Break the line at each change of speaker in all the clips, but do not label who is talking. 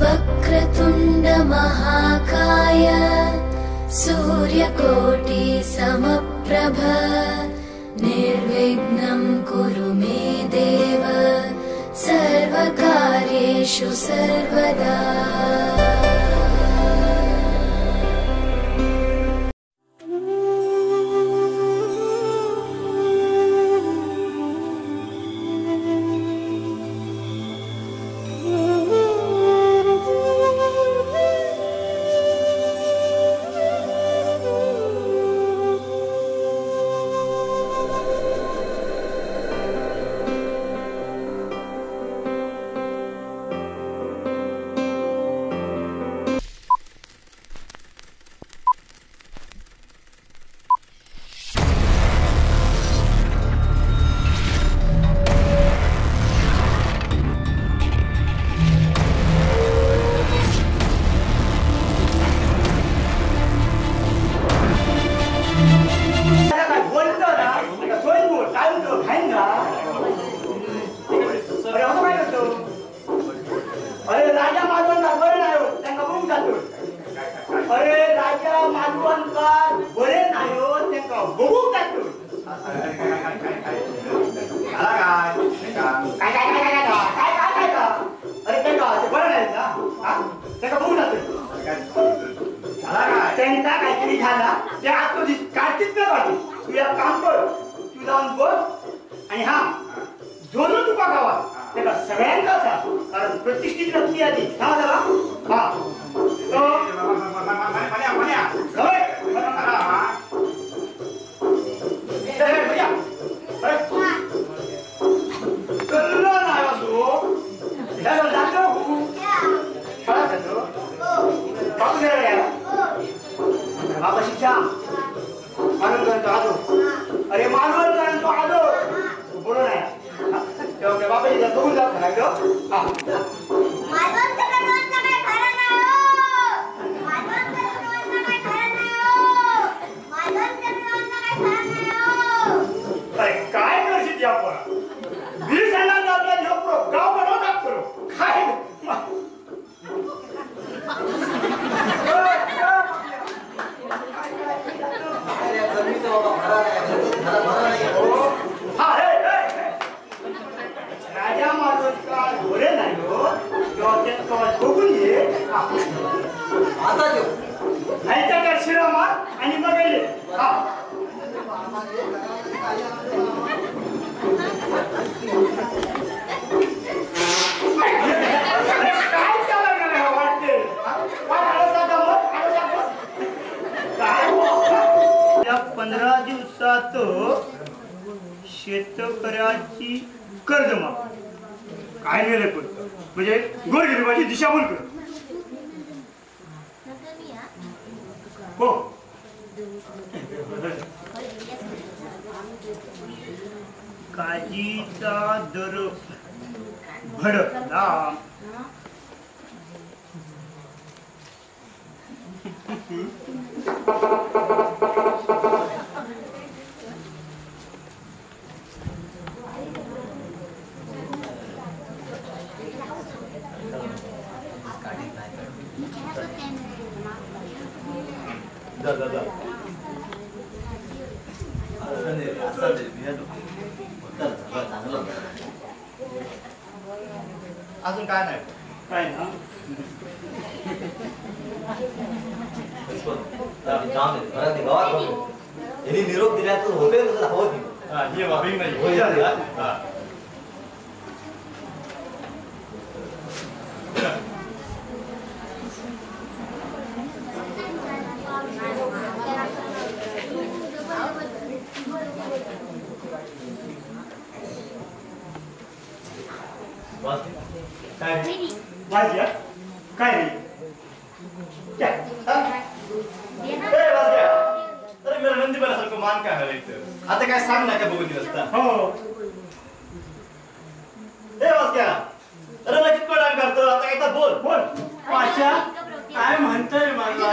वक्रतुंड महाकाय सूर्यकोटि समप्रभ निर्विघ्नं कुरु मे देव सर्वकार्येषु सर्वदा।
शेतकऱ्याची कर्जमाफी काय नाही पण म्हणजे गोरगरिबाची दिशाभूल कर हो काजीचा दर भडकला
अजून काय नाही
काय ना
निरोप दिला तर होते हवं
वाजल्या काय नाही
अरे मेरा नंदी बऱ्यासारखं मान काय हवं इथं आता काय सांग ना काय बघून दिवसता
हो
हे वाजल्या अरे ना किती टाइम करतो आता एकदा बोल
बोल पाचा काय म्हणतोय मला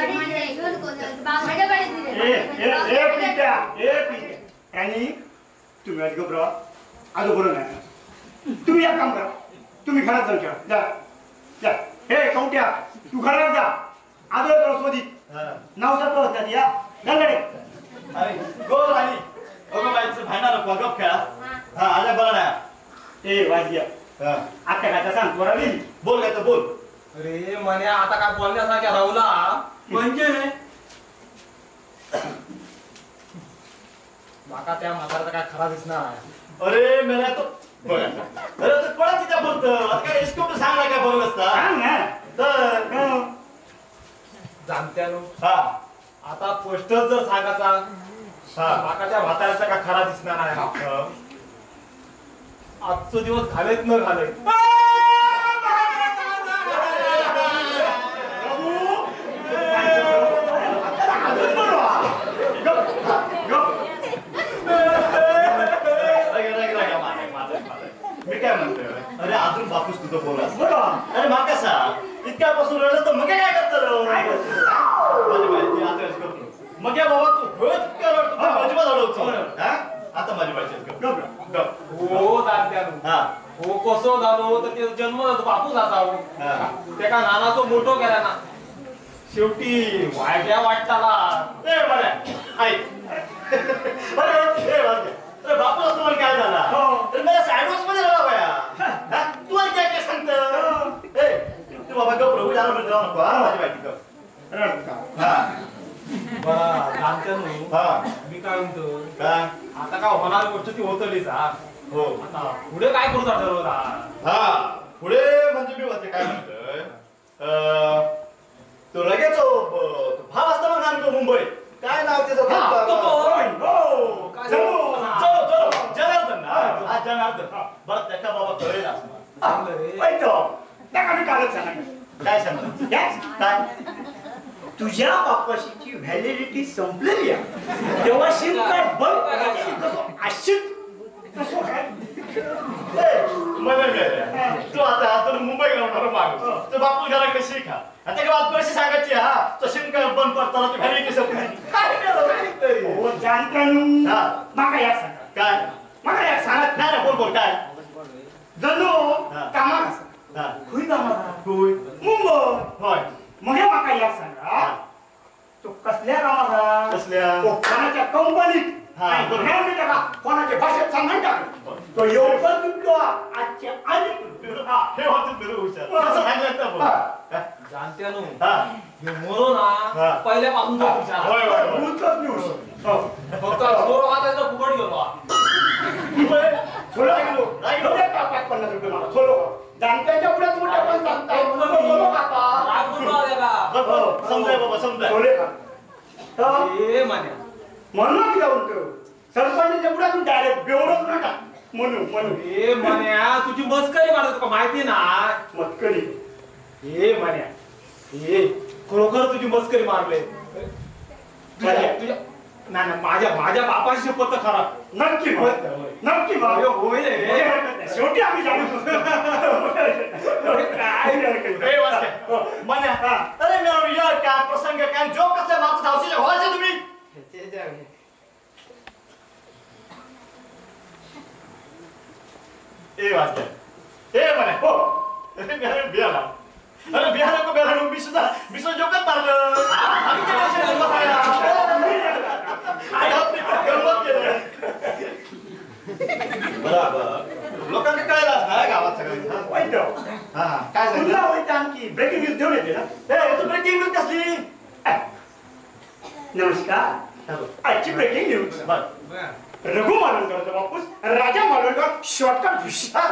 आणि तुम्ही आज घबरा आज बोलू नाही तुम्ही एक काम करा तुम्ही घरात जाऊ जा जा हे कवट्या तू घरात जा आदर शोधित नावसा तो होतात या गंगडे
अरे गोल आणि अगं बाईचं भांडणार नको गप खेळा हा आल्या बरं नाही
ए वाजग्या आता काय सांग पोराली
बोल काय तर बोल
अरे म्हणे आता काय बोलण्यासारख्या राहुला
म्हणजे
माका त्या म्हाताऱ्याचा काय खरा दिसणार
अरे मेला तो बघा अरे तर कोणाची त्या बोलतो आता काय इस्कोप सांगला काय बोलत असता
सांग ना
तर
जाणत्यानो
हा
आता पोस्टर जर सांगायचा
हा
माका त्या म्हाताऱ्याचा काय खरा दिसणार आहे आजचा दिवस घालेत न घालेत
मी काय म्हणतोय अरे अजून बापूस तुझं बोला
बरोबर
अरे माका सांग इतक्यापासून रडत तर मग काय करतो मग काय बाबा तू रोज इतक्या रडतो अजिबात रडवतो आता माझी पाहिजे
हो जाणत्यानो
हा
हो कसो झालो तर ते जन्म बापूच असावं ते का नानाचो मोठो केला ना शेवटी वाट्या वाटताला
ए बरं ऐक अरे ए वाजगे अरे बापू असं मला काय झाला तर मला ऍडव्हान्स मध्ये राहा बाया तू आज काय काय सांगत ए तू बाबा गप प्रभू जाणार मध्ये जाऊ नको हा माझी माहिती कर हा
बरं जाणत्यानो
हा
मी काय म्हणतो
काय
आता काय होणार गोष्ट ती होतलीच हा
हो
आता पुढे काय करूचा ठरवला
हा पुढे म्हणजे मी होते काय म्हणतोय तो लगेच भाव असता मग सांगतो मुंबई काय नाव त्याचं जनार्दन हा जनार्दन बरं त्याच्या बाबा कळेल काय सांगणार काय
तुझ्या बापाशीची व्हॅलिडिटी संपलेली आहे तेव्हा सिम कार्ड बंद करायची आशिक कसं काय
तू आता हातून मुंबई लावणार माणूस तो बापू घराकडे शिका आता काय बात पैसे सांगायची हा तो सिम कार्ड बंद पडताना तू व्हॅलिडिटी संपली काय
हो जाणतानू
हा.
माका या सांगा
काय
माका या सांगत
नाही बोल बोल काय
जणू
हा.
कामाक आसा
हा
खुई कामाक
होय
मुंबई
होय
मग माका या सांगा तो कसल्या कामाक
कसल्या
कोणाच्या कंपनीत
हा, बरोबर.
मी टाका कोणाच्या भाषेत सांगून टाका तो एवढं तुमचा आजच्या आधी
हे होतं बिरू हुशार असं सांगितलं तर बोल
जाणत्यानो
हा
मोरो
हा.
ना पहिल्यापासून
होय होय होय
बोलतोच न्यूज
फक्त सोरो वाटायचा फुकट गेलो
थोडं गेलो थोडे टाकात 50 रुपये मला थोडं जाणत्याच्या पुढे मोठ्या पण सांगताय थोडं काका
समजाय बाबा समजाय
थोडे का म्हणून की जाऊन तो सरपंचाच्या पुढे तू डायरेक्ट बेवडच नका म्हणून
तुझी मस्करी मारत तुका माहिती ना
मस्करी
ए मान्या ए खरोखर तुझी मस्करी मारले तुझ्या ना ना माझ्या बापाची शपथ तर खरा
नक्की नक्की
होईल रे.
शेवटी आम्ही जाणू
ए वास्के मन्या अरे मेरा यार काय प्रसंग काय जो कसं मागचं धावशील व्हायचं तुम्ही ए वास्के ए मन्या हो अरे मेरा बियाला अरे बिहार को बेरा नु बिसो जोकत मारलं आम्ही काय असे बसायला आपली गंमत केली बरोबर लोकांना कळलं असणार गावात सगळं
वाईट
हा काय
पुन्हा
सांगितलं
वाईट आणखी ब्रेकिंग न्यूज देऊन येते ना
ए तू ब्रेकिंग न्यूज कसली
नमस्कार आजची ब्रेकिंग न्यूज
बर
रघु मालवणकरचा बापूस राजा मालवणकर शॉर्टकट हुशार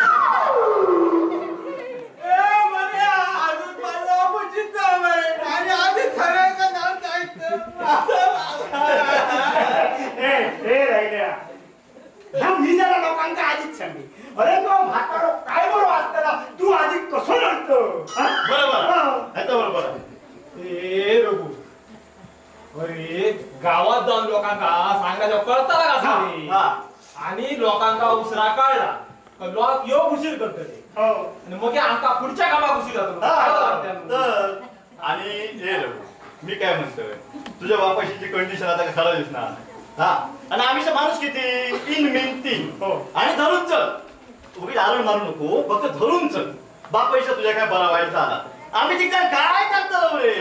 मी जरा लोकांना आधीच सांगे अरे तो म्हातारो काय बरोबर असताना तू आधी कसं लढतो
बरोबर आता बरोबर
ए रघु अरे गावात जाऊन लोकांका सांगायचं कळताला का सांगे
हा
आणि लोकांका उसरा कळला लोक योग उशीर करतले आणि मग आमका पुढच्या कामाक उशीर जातो
तर आणि हे मी काय म्हणतोय तुझ्या बापाशी जी कंडिशन आता खरं दिसणार हा आणि आम्ही माणूस किती 3 मिनिट 3 आणि धरून चल उगी आरण मारू नको फक्त धरून चल बाप पैसा तुझ्या काय बरा वाईट झाला आम्ही तिकडे काय करतो रे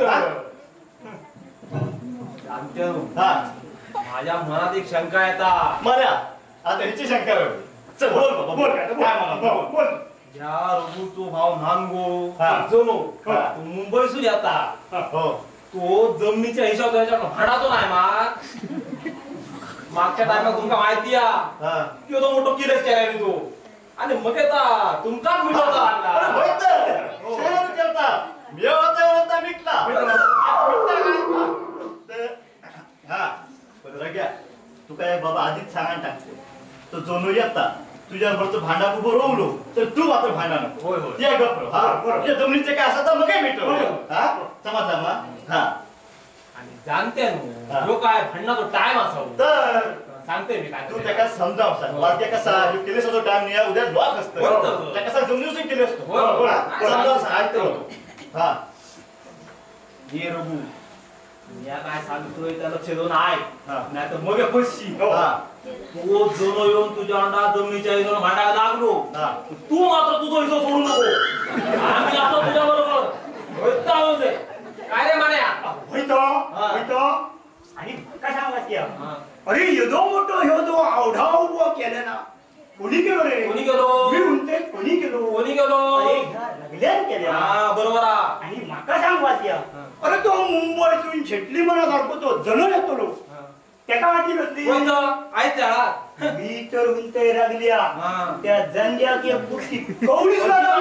हा
माझ्या मनात एक शंका येता
मला आता ह्याची शंका होती. चल बोल बाबा बोल काय म्हणा बोल
या रघुचो भाव नानगो
हा.
जणू
हा.
तो मुंबईसून येता
हो
तो जमिनीच्या हिशोब भाडाचो नाही मागच्या टायमात तुमका माहिती
हा
तो मोठो किलेस केला तो आणि मग येता तुमकाच मिळवता
अरे होय तर शहरात गेलता मिळवता मिटला आता मिटता काय हा पण रग्या तू काय बाबा आधीच सांगायला टाकते तो जोनू येता तुझ्याबरोबर भांडा उभं रोवलो तर तू मात्र भांडा नको
होय, होय.
या गप्प हा तुझ्या जमिनीचे काय असं तर मग मिटव हा समजला हा
आणि जाणते
हा.
जो काय भांडणाचा टाइम असावं
तर
सांगते मी काय
तू त्याका समजाव सांग वाक्य कसा जो केलेस होतो टाइम नाही उद्या लॉक
होय
असतं
तर.
त्या कसा जमिनीवर केले असतो
होय, होय.
समजाव सांगतो हा
ये रघु या काय सांगतोय त्याला छेदून आहे
हा.
नाही तर मग फशी
हा
तो जणू येऊन तुझ्या अंडा जमिनीच्या हिशोबाने भांडायला लागलो
हा.
तू मात्र तुझा हिशोब सोडू नको आम्ही असतो तुझ्या बरोबर काय रे मान्या
होईतो
हा.
होईतो आणि का सांगायची
हा.
अरे येदो मोठो ह्यो जो आवढा उभो केला ना कोणी केलो रे
कोणी गेलो
मी म्हणते कोणी केलो
कोणी गेलो
अरे ह्या लागल्यान केल्या
हा बरोबर आ.
आणि म्हाका सांगवाची अरे तो मुंबईतून शेटली म्हणा सारखो तो जण येतो लोक
हा.
त्याका वाटी बसली
कोणतं? आहे त्या
मी तर म्हणते लागल्या
हा.
त्या जंग्या की पुष्टी कवडी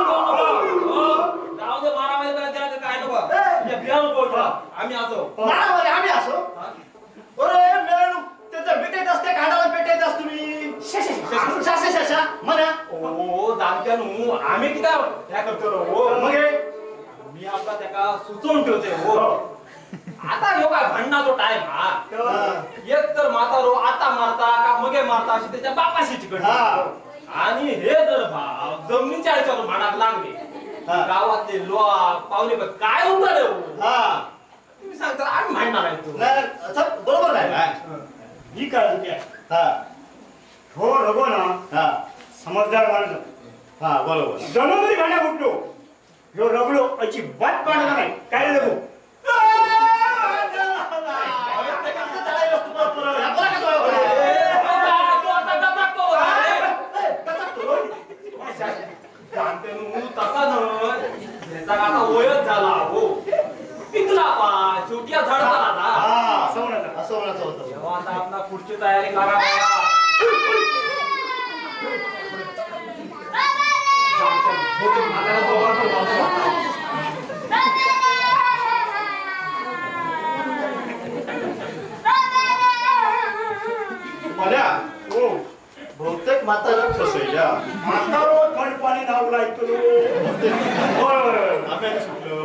जाऊ दे बारा वाजेपर्यंत त्याला ते काय नको
ए.
या बियाणं पोहोचला आम्ही असो
मारामारी आम्ही असो
हा.
अरे मेरणू त्याचं पेटेत असते कांडाला पेटेत असतो तुम्ही शाशा शाशा म्हणा
ओ जाणत्यानु आम्ही किती त्या करतो रे, हो
मग हे?
मी आपला त्याका सुचवून ठेवते हो आता ह्यो काय भांडणाचो टाइम हा एक तर म्हातारो आता मारता का मगे मारता अशी त्याच्या बापाशी चिकट
हा.
आणि हे जर भाव जमिनीच्या ह्याच्यावर भांडाक लागले
हा.
गावातले लोक पाहुणे पण काय उंगले हो
हा
तुम्ही सांगता आम्ही भांडणार आहे तू
नाही असं बरोबर आहे
ही काळजी आहे
हा
हो रघो ना
हा
समजदार माणूस
हा बरोबर
जणू भांड्या फुटलो ह्यो रगलो अजिबात पाडला नाही काय रे रघु
आता वयच झाला हो पिकला पा शेवटी झाडा आता
असं म्हणायचं होतं
तेव्हा आता आपला पुढची तयारी करा
मला बहुतेक म्हातारा फसवल्या
म्हातारो थंड पाणी धावला ऐकतो
आम्ही सुटलो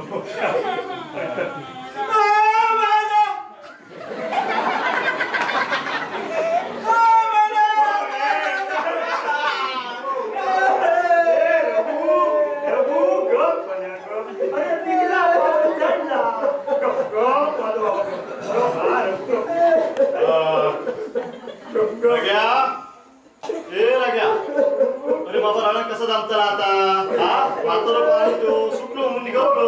अरे बाबा राणा कसं जमताला आता हा म्हातारा पाणी तो सुटलो म्हणून निघवलो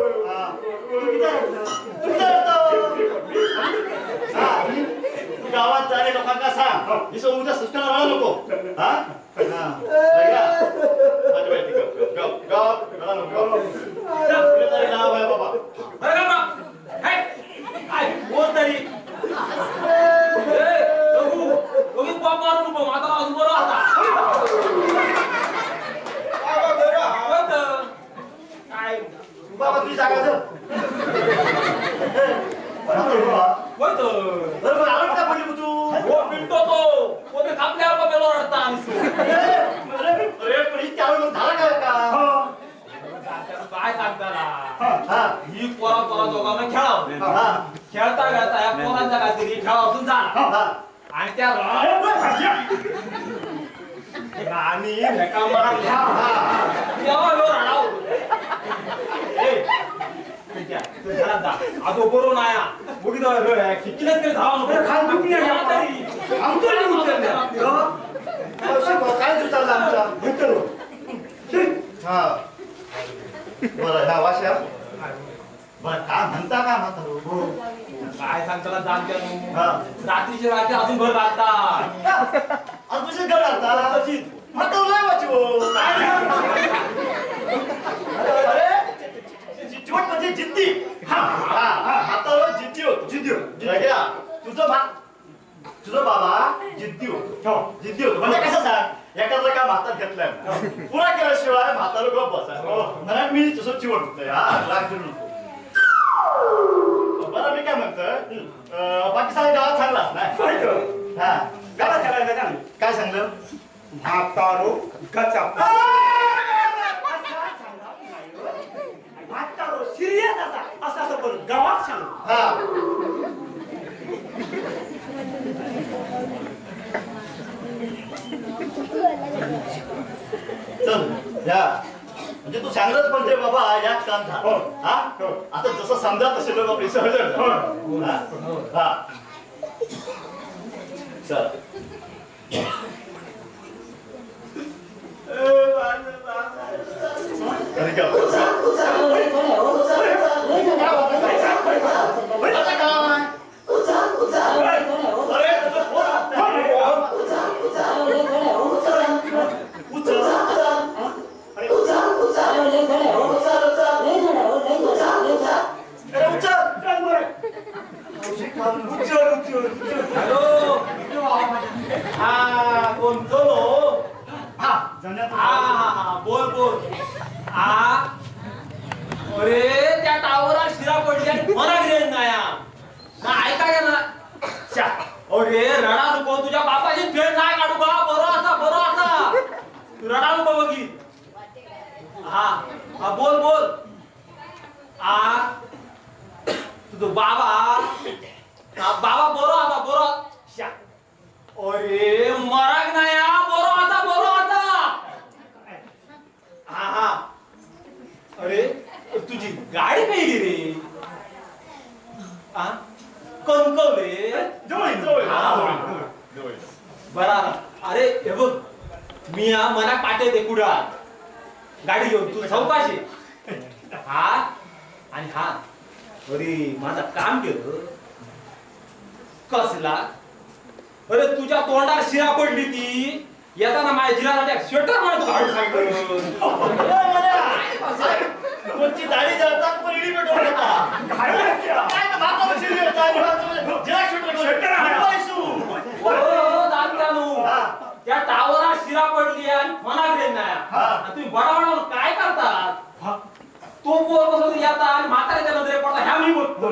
तू गावात जाणे लोकांना सांग ही उद्या सुचना राहू नको हा नाव आहे बाबा
कोण तरी पाप मारून माझा अजून बरं आता काय
बाबा तुझी जागा जर बरोबर आलं का पडली तू
हो पिंटो तो कोणी कापल्यावर का बेलो रडता
अरे पण ही त्यावेळी मग झाला काय का
काय सांगताना
हा
ही पोरा दोघांना खेळावं
हा
खेळता खेळता या पोरांचा काहीतरी खेळावून झाला
हा
आणि त्या राणी भेका मारल्या तेव्हा ह्यो रडाव घरात जा आजो बरो नाया बघित खिचलेच तरी धावा नको
खाल किती नाही आमचं नाही उचललं
काय सुचारला आमचा
भेटलो
हा बरं ह्या वाशा बरं काय म्हणता काय म्हातारो
काय सांगताना जाणत्या
हा
रात्रीचे रात्री अजून भर घालतात
आज तुझे घर आता
तशीच
म्हातारो लय वाचो अरे जिद्दीवट म्हणजे जिद्दी हा म्हातारो जिद्दी होतो तुझं बाबा जिद्दी होतो म्हणजे कसं सांग एखादं का म्हातार घेतलंय पुरा केल्याशिवाय म्हातारो गप बसाय म्हणून मी तुझं चिवट होतोय हा राग करू नको बरं मी काय म्हणतोय बाकी सगळं गावात सांगलास नाही हा
गावात सांगायला सांग
काय सांगलं
म्हातारो गचाप म्हातारो सिरियस असा असं पण गावात सांग
हा चल या म्हणजे तू सांगलंच म्हणजे बाबा यात काम झालं हा आता जसं समजा तसे लोक आपली सहजड हा चल अरे
हॅलो हा कोण चलो हा बोल बोल हा अरे त्या टावरात शिरा पडली आणि फरक रेंज नाही ना ऐका का ना अरे रडा नको तुझ्या बापाची फेड नाही काढू बा बरो असा तू रडा नको बघी हा बोल बोल तुझं बाबा बरो असा अरे मराग नाही बरो असा हा अरे तुझी गाडी पहिली रे कणकवले बरा अरे हे बघ मी मना पाठवते कुडा गाडी घेऊन तू चौकाशी हा आणि हा अरे माझा काम केलं कसला अरे तुझ्या तोंडावर शिरा पडली ती येताना माझ्या जिरासाठी स्वेटर मला तू घालून सांगितलं
कोणची दाढी जळतात पण इडी पेटवून होता काय तर माता बसली होता जिरा
त्या टावरात शिरा पडली आणि फना ग्रेन नाही तुम्ही बडावडावर काय करतात तो पोर बसतो येता आणि म्हाताऱ्याच्या नजरे पडता ह्या मी बोलतो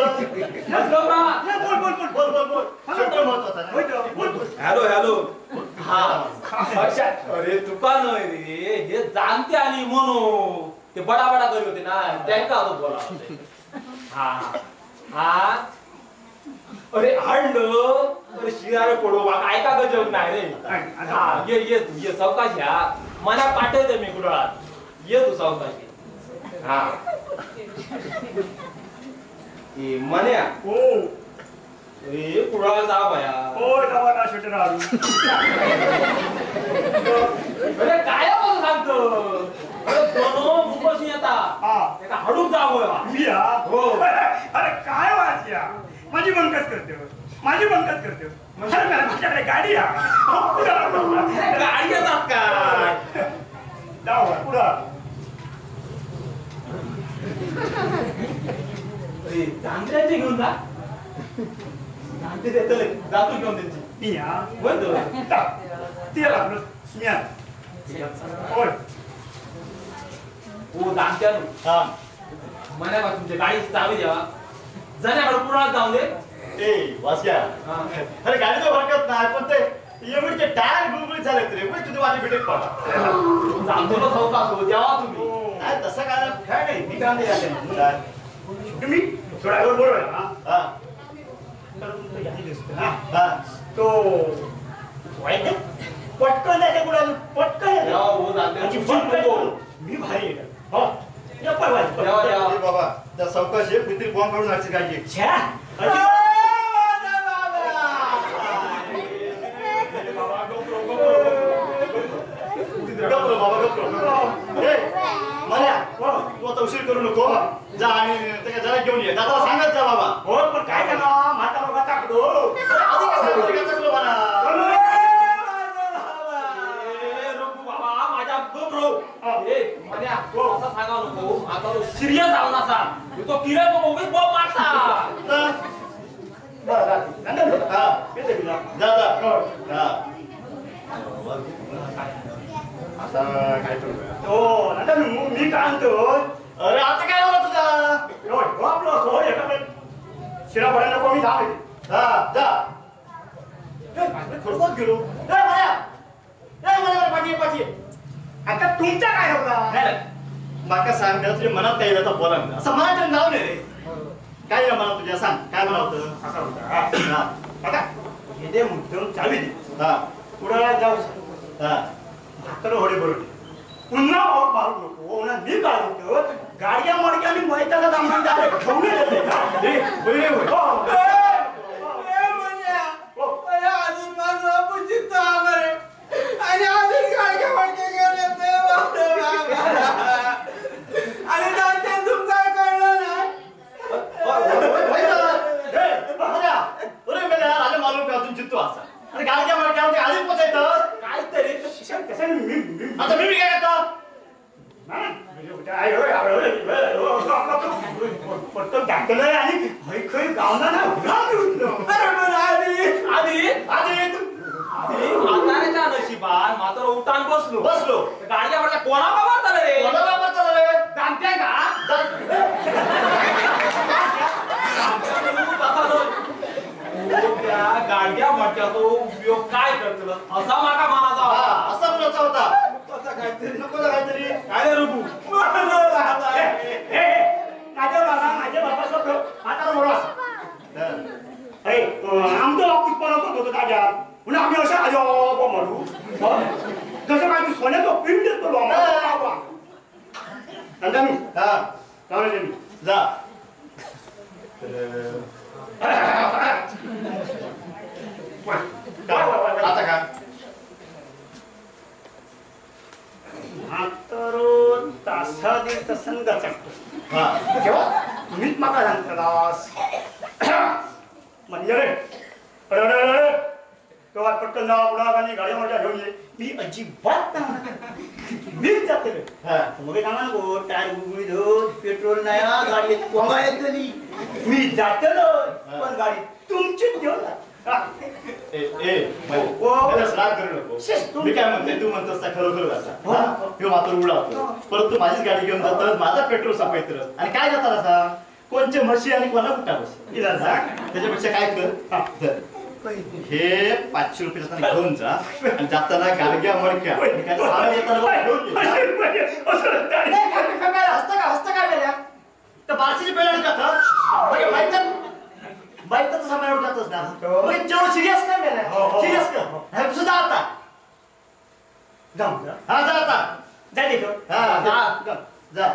हॅलो हा अरे तुका नाही रे हे जाणते आणि म्हणू ते बडा करी होते ना त्यांना होतो बोला हा अरे हाडलं अरे शिरारे पडू बाबा ऐका गजब नाही रे हा ये तू ये सावकाश या मना पाठवते मी कुडाळात ये तू सावकाश हा ए मन्या
हो
ए कुडाळ जा बाया
हो दवाना शटर आलू
अरे काय बोल सांगतो अरे दोनो मुंबई येता
हा
एका हडूक जावं
मिया
हो
अरे काय वाचया माझी बनकत करते अरे माझ्याकडे गाडी
गाडी येतात का
जाऊ पुढं
जाणत्याची घेऊन जा जाणते देतले जातो घेऊन त्यांची
मिया
म्हणतो
ते लागलं मिया होय
हो जाणत्यानु
हा
मना बा तुमच्या गाडीची चावी द्यावा जाण्याकडे पुढे जाऊन दे
ए वासग्या अरे गाडीचं भरकत नाही पण ते एवढे टायर गुळगुळीत झाले तरी पण तुझे माझे भेटेत पडा
जातो ना चौकास हो तेव्हा तुम्ही
काय तसं काय नाही मी काय नाही
तुम्ही थोड्यावर बरोबर आहे ना
हा
तर तुमचं यादी दिसतं ना
हा
तो वाईट पटकन आहे कुठं पटकन
तेव्हा हो जाणते
मी भारी आहे हो या परवा
ए बाबा त्या सावकाश कुत्री बॉम्ब काढून आजची काय
छ्या
गप्रो बाबा गप्रो करू नको जा आणि त्याच्या जरा घेऊन ये दादाला सांगत जा बाबा
हो पण काय झालं म्हातारा बघा टाकलो
आधी कसं बोलतो मला
बाबा माझ्या असं सांगा नको आता सिरियस जाऊ नसा तो किरण उभीच बॉब मारता
आता काय करू
हो नंतर मी काय म्हणतो
अरे आता काय झालं तुझा
आपलं हो एका शिरा पडायला नको मी धाव
जा खरोखर गेलो पाठी पाठी
आता तुमचा काय होता
माका सांग तुझ्या मनात काय येतं बोला असं मनात नाव नाही रे काय ना मला तुझ्या सांग काय म्हणा होतं
असा होता आता हे दे मुद्दम चावी दे
हा
पुढे जाऊ
हा
तर होडे बरोबर पुन्हा ऑफ मारू नको पुन्हा मी काय होतो गाड्या मडक्या आणि मैताला जाऊन डायरेक्ट ठेवून येते
अजून माझं अपुचित आमरे आणि अजून गाडगे मडके गेले आणि दांत्या तुम काय कळलं नाही
मालूम का अजून जित्तो असा आणि गाडग्या मडक्या आधी पोचायचं
काहीतरी कसं
आता मी काय करतो
पटकन टाकलंय आणि खै गावना ना
आधी म्हाताऱ्याच्या नशिबात मात्र उठान बसलो गाडग्या मडक्या कोणा वापरता रे जाणत्या का गाडग्या मडक्या तो उपयोग काय करतलं असा माका म्हणाचा
असा मुलाचा होता काहीतरी नको काहीतरी
काय रे रुबू
माझ्या बाबा सोडलो म्हातारा बरोबर आमचं ऑफिस पण होतं ताज्या पुन्हा आम्ही अशा आजो म्हणू कसं काय तू सोन्याचं पिंड देतो नंतर मी चालेल मी
जा आता का
म्हातारो तासा दे तसन गचकतो
केव्हा
तुम्हीच माका सांगतास म्हणजे रे अरे तेव्हा पटकन जावा पुन्हा आणि गाड्या मोठ्या घेऊन ये मी अजिबात मीच जाते रे मग सांगा नको टायर गुगुळी धोत पेट्रोल नाही गाडी कोंबा येत झाली मी जाते पण गाडी तुमचीच घेऊन
राग करू नको मी काय म्हणते तू म्हणतोस खरोखर असा किंवा मात्र उडावतो परत तू माझीच गाडी घेऊन जातात माझा पेट्रोल सापायत आणि काय जातात असा कोणचे म्हशी आणि कोणा कुठा बस त्याच्यापेक्षा काय कर हे 500 रुपये जाताना घेऊन जा आणि जाताना गाडग्या मडक्या हस्त काय वेळ्या तर बारशीची पेळ जात बाईक तर तसा मेळून जातच ना जेवढं सिरियस काय वेळ्या सिरियस कर सुद्धा आता
जाऊ
हा जा आता
जा देतो
हा जा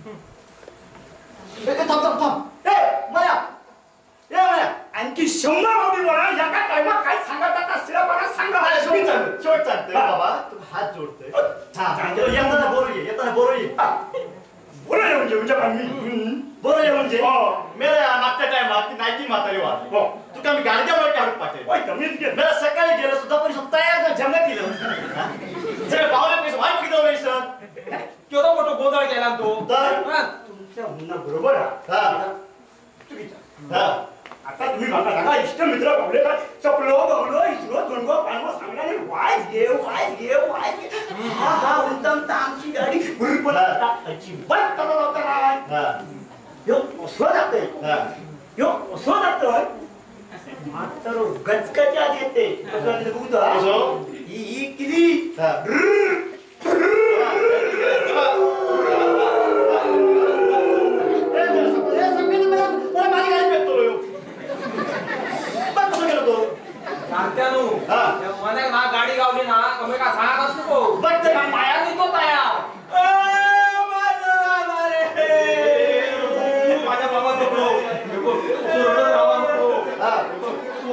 थांब थांब थांब माया
आणखी 100 होती बोला या काय टाइमा काय सांगत आता सिरा बघा सांगा
शेवट चालतोय बाबा तू हात जोडतोय येताना बोरू ये
बोला म्हणजे मी
बोरू ये म्हणजे मेरा मागच्या टाइमात नाईटी म्हातारी वाजली तू का मी गाडग्या वर काढून पाठवले मेरा सकाळी गेलो सुद्धा पण तयार जमत दिलं सगळे पावले पैसे वाट किती वयसर
केवढा मोठा गोंधळ केला तो
तुमच्या म्हणणं बरोबर आहे चुकीचं आता तुम्ही मला सांगा इष्ट मित्र पावले का चपलो बवलो इसरो दोनगो पानगो सांगणारे वाईज घे हा उत्तम आमची गाडी पण अजिबात करा होता यो असं जातोय मात्र गचकच्या येते ही किली
गाडी गावली ना कमी का सांगा असतो पाया निघतो तयार माझ्या बाबा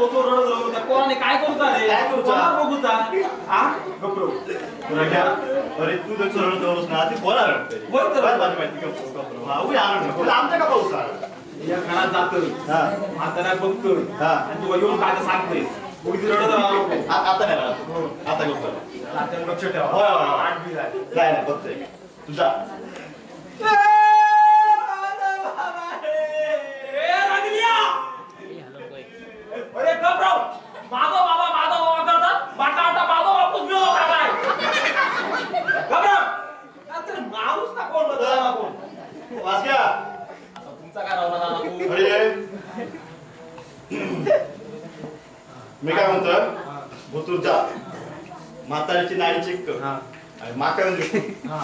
कोणाने काय करूचा रे बघूचा हा गप्रो
अरे तू जर सरळ जाऊस ना ती बोला रडते
बोल तर.
माझी माहिती का हा उया आणून आमच्या का पाऊस
या घरात जातो
हा
आता बघतो
हा.
आणि तू येऊन काय सांगतोय उगी रडत राहू.
आता नाही राहत आता करतो
आता लक्ष ठेवा.
होय होय
आठ बी झाली.
नाही नाही बघतोय तुझा
अरे गबराव माधव बाबा करतात बाटा माधव बापूस मिळो का काय गबराव आता माणूस का कोण बदलला कोण
वासग्या
आता तुमचा काय रावला दादा तू
अरे मी काय म्हणतो भूतूर जा म्हातारीची नाडी चेक कर
हा.
आणि माका
हा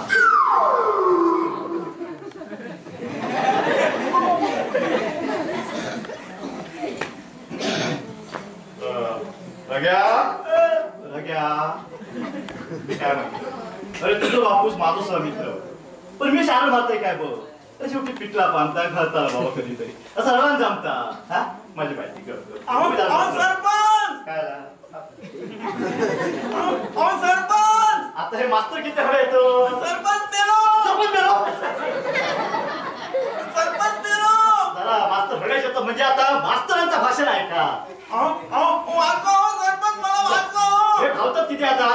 रग्या मी काय म्हणतो अरे तुझं बापूस माझा मित्र पण मी शाळा मारतोय काय बघ शेवटी पिटला पामता घालता बाबा कधीतरी असं सर्वांना जमता हा माझी माहिती करतो काय
सरपंच
आता हे मास्तर किती हवे येतो
सरपंच
जरा मास्तर हवे येतो म्हणजे आता मास्तरांचं भाषण आहे का हे धावतात किती आता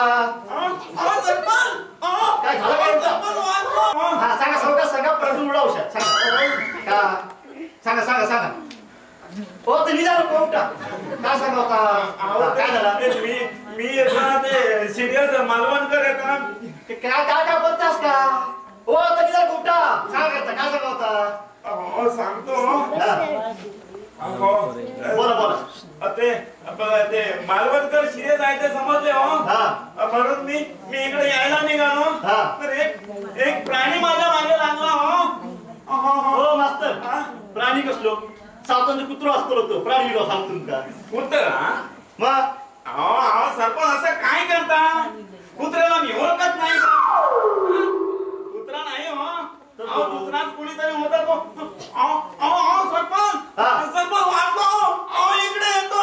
काय झालं काय हा सांगा सांगा परतून उडावू सांगा सांगा सांगा सांगा हो तर निघालं कोणता काय सांगा होता काय झालं
मी ते सिरियल मालवणकर येत ना
काय काय काय बोलतास का हो तर निघालं कोणता सांगा काय सांगा होता
सांगतो
बोला बोला
ते मालवणकर सिरियल आहे ते समजले हो म्हणून मी इकडे यायला निघालो तर एक प्राणी माझ्या मागे लागला
हो मास्तर प्राणी कसलो सावतांचा कुत्रो असतो तो प्राणी सांगतो तुमका
कुत्रा
मग
सरपंच असं काय करता कुत्र्याला मी ओळखत नाही का कुत्रा नाही हो दुसराच कोणीतरी होता तो सरपंच वाचलो इकडे येतो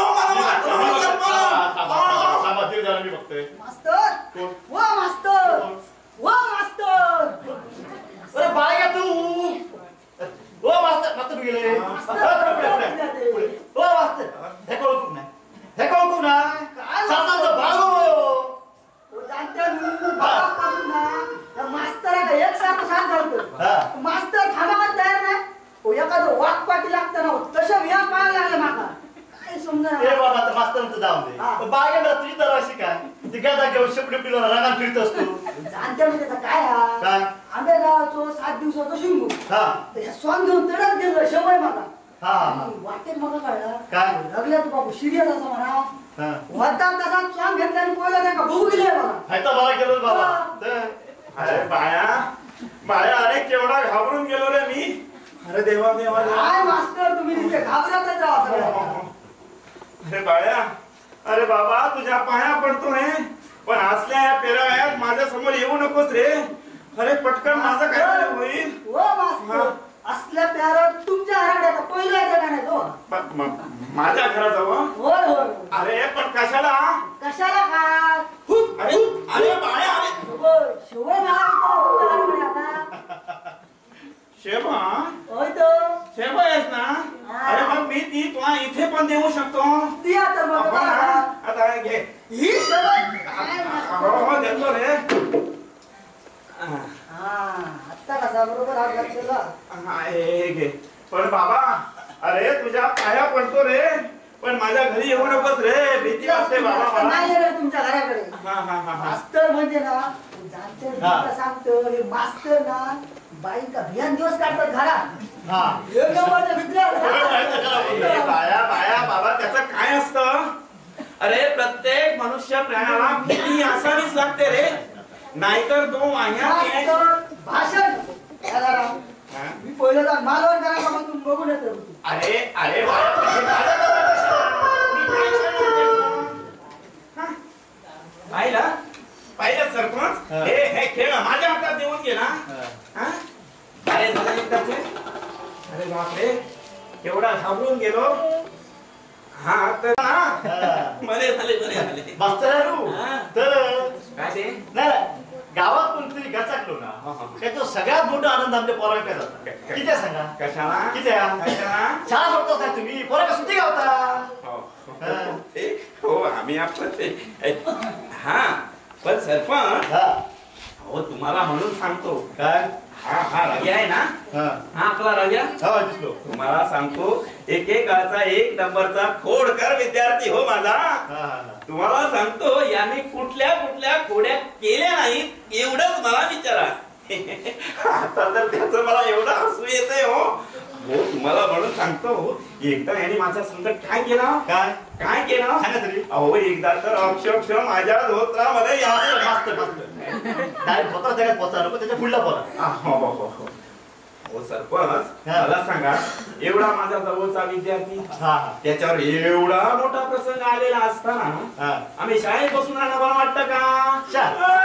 मी बघतोय अरे बाय का तू हो मास्तर मास्तर गेले हो मास्तर हे कळू नाही हे कळू नाही सातांचं बाळ
मास्तर थांबायला तयार नाही एखादं वाघ पाठी लागतं ना तशा विहा पाहायला लागलं माका काय समजा
ए बाबा आता मास्तरांचं जाऊ दे बागे मला तुझी तर अशी काय ती गादा घेऊन शेपटी पिला रागात फिरत असतो
जाणत्या म्हणजे काय
काय
आंबेगावचो 7 दिवसाचो शिंगू सॉंग घेऊन तडत गेलो शेवय माका वाटेत मला कळलं
काय
लागल्या तू बाबू सिरियस असं म्हणा होता तसा सॉंग घेतला आणि पहिला काय का बघू गेले मला
फायदा बरा केलं बाबा
अरे बाया अरे केवढा घाबरून गेलो रे मी अरे देवा देवा
काय मास्तर तुम्ही तिथे घाबरतच जावा
अरे बाळ्या अरे बाबा तुझ्या पाया पडतो रे पण असल्या या पेराव्यात माझ्या समोर येऊ नकोस रे अरे पटकन माझं काय होईल
हो मास्तर असल्या प्यार तुमच्या घराकडे पहिल्या जगाने तो
माझ्या घराजवळ
होय होय
अरे पण कशाला
का
अरे अरे बाळ्या अरे
शिवाय मला आता
शेबा
होय तो
शेबा आहेस ना अरे मग मी ती तुला इथे पण देऊ शकतो
ती आता मग
आता घे
ही शेवट
हो देतो रे
आता कसा बरोबर हात घातलेला
हे घे पण बाबा अरे तुझ्या पाया पडतो रे पण माझ्या घरी येऊ नकोस रे भीती वाटते बाबा
नाही येणार तुमच्या घराकडे मास्तर म्हणजे ना सांगतो हे मास्तर ना बाईका भियान दिवस काढतात घरात
बाया बाबा त्याचं काय असतं अरे प्रत्येक मनुष्य प्राण्याला भीती असावीच लागते रे नाहीतर तो
भाषण मी पहिलं मालवण करायला मग तुम्ही बघून येतो
अरे अरे पाहिलं पाहिलं सरपंच हे खेळ माझ्या हातात देऊन गेला अरे झालं एकदाचे अरे बापरे केवढा घाबरून गेलो हा तर बरे झाले
मास्तर तर
काय ते
नाही गावात कोणतरी गचाकलो ना त्याचा सगळ्यात मोठा आनंद आमच्या पोरांकडे जाता. किती सांगा
कशाला
किती
कशाला
शाळा सोडतोच नाही तुम्ही पोरा सुट्टी गावता.
हो आम्ही आपण हा पण सरपंच हो तुम्हाला म्हणून सांगतो
काय
हा रग्या आहे ना हा आपला रग्या
दिसलो
तुम्हाला सांगतो एकेकाचा एक नंबरचा खोडकर विद्यार्थी हो माझा. तुम्हाला सांगतो याने कुठल्या कुठल्या खोड्या केल्या नाहीत एवढंच मला विचारा. आता तर त्याचं मला एवढं हसू येतंय हो. हो तुम्हाला म्हणून सांगतो एकदा याने माझ्या संकट काय केलं
काय
काय केलं
सांगा तरी.
अहो एकदा तर अक्षरशः माझ्या धोत्रामध्ये
डायरेक्ट स्वतः जगात पोहोचणार पण त्याच्या पुढला पोरा.
हो सरपंच मला सांगा एवढा माझा जवळचा विद्यार्थी त्याच्यावर एवढा मोठा प्रसंग आलेला असताना आम्ही शाळेत बसून राहणं बरं वाटतं का?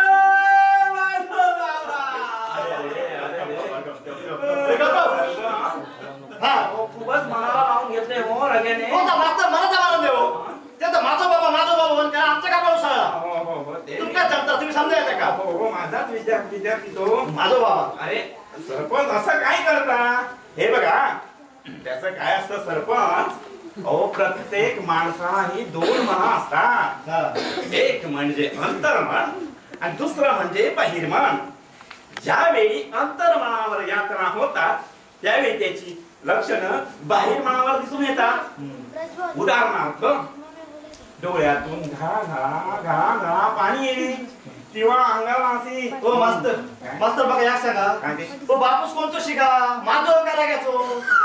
खूपच मनाला लावून घेतले हो रग्याने.
मास्तर मला जमाना देऊ ते तर माझा बाबा म्हणते आमचा का पावसाळा तुम्ही काय जमता तुम्ही समजायचं का?
हो माझाच विद्यार्थी तो
माझा बाबा.
अरे सरपंच असं काय करता हे बघा त्याचं काय असतं सरपंच अहो प्रत्येक माणसाला ही दोन मनं असतात. एक म्हणजे अंतर्मन आणि दुसरं म्हणजे बहिर्मन. ज्यावेळी अंतर्मनावर यात्रा होतात त्यावेळी त्याची लक्षणं बहिर्मनावर दिसून येतात. उदाहरणार्थ डोळ्यातून घळा पाणी येणे किंवा अंगाला अशी
हो मास्तर बघा या सांगा तो बापूस कोणतो शिका माझो का राग्याचो?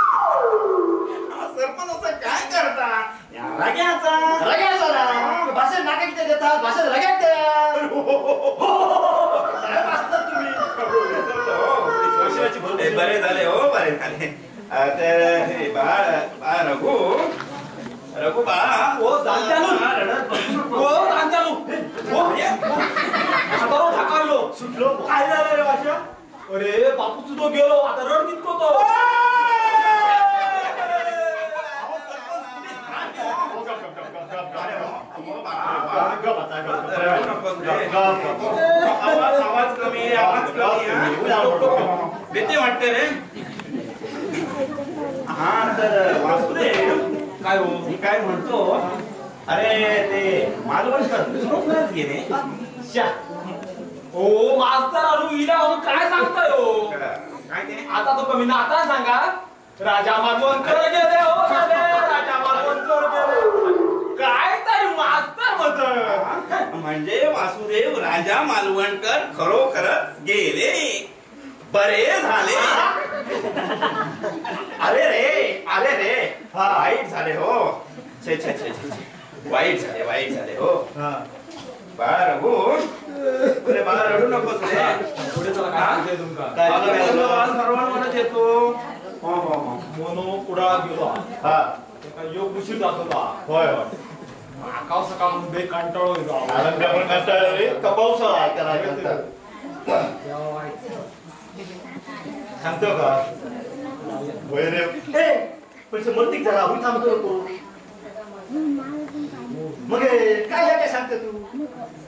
सरपंच असं काय करता रग्याचा
ना भाषेत नाका किती देतात भाषेत रग्यात द्या.
तुम्ही बरे झाले हो बरे झाले. तर बाळ रघु बाळा
हो ढाकालो
सुटलो काय झालं रे भाषा?
अरे बापू सुद्धा गेलो आता रड कितको तो.
आवाज कमी भीती वाटते रे. हा तर वासुदेव
काय हो
मी काय म्हणतो अरे ते मालवण गेले
ओ मास्तर आलू इला म्हणून काय सांगताय हो?
काय ते
आता तो कमी ना आता सांगा राजा मालवणकर गेले हो राजा मालवणकर गेले काय तरी मास्तर मत
म्हणजे वासुदेव राजा मालवणकर खरोखरच गेले बरे झाले. अरे रे वाईट झाले हो. छे छे छे छे वाईट झाले हो. बाळ रघु अरे बाळ रडू नकोस रे.
पुढे चला काय सांगते तुमका
सर्वांवरच येतो. हो हो हो
मोनो कुडा गेलो योग उशीर दाखवला.
होय होय
आकाव सकाळ म्हणून बे कंटाळो
सांगतो का होय रे पण समर्थिक झाला आपण थांबतो तो मग काय सांगते तू?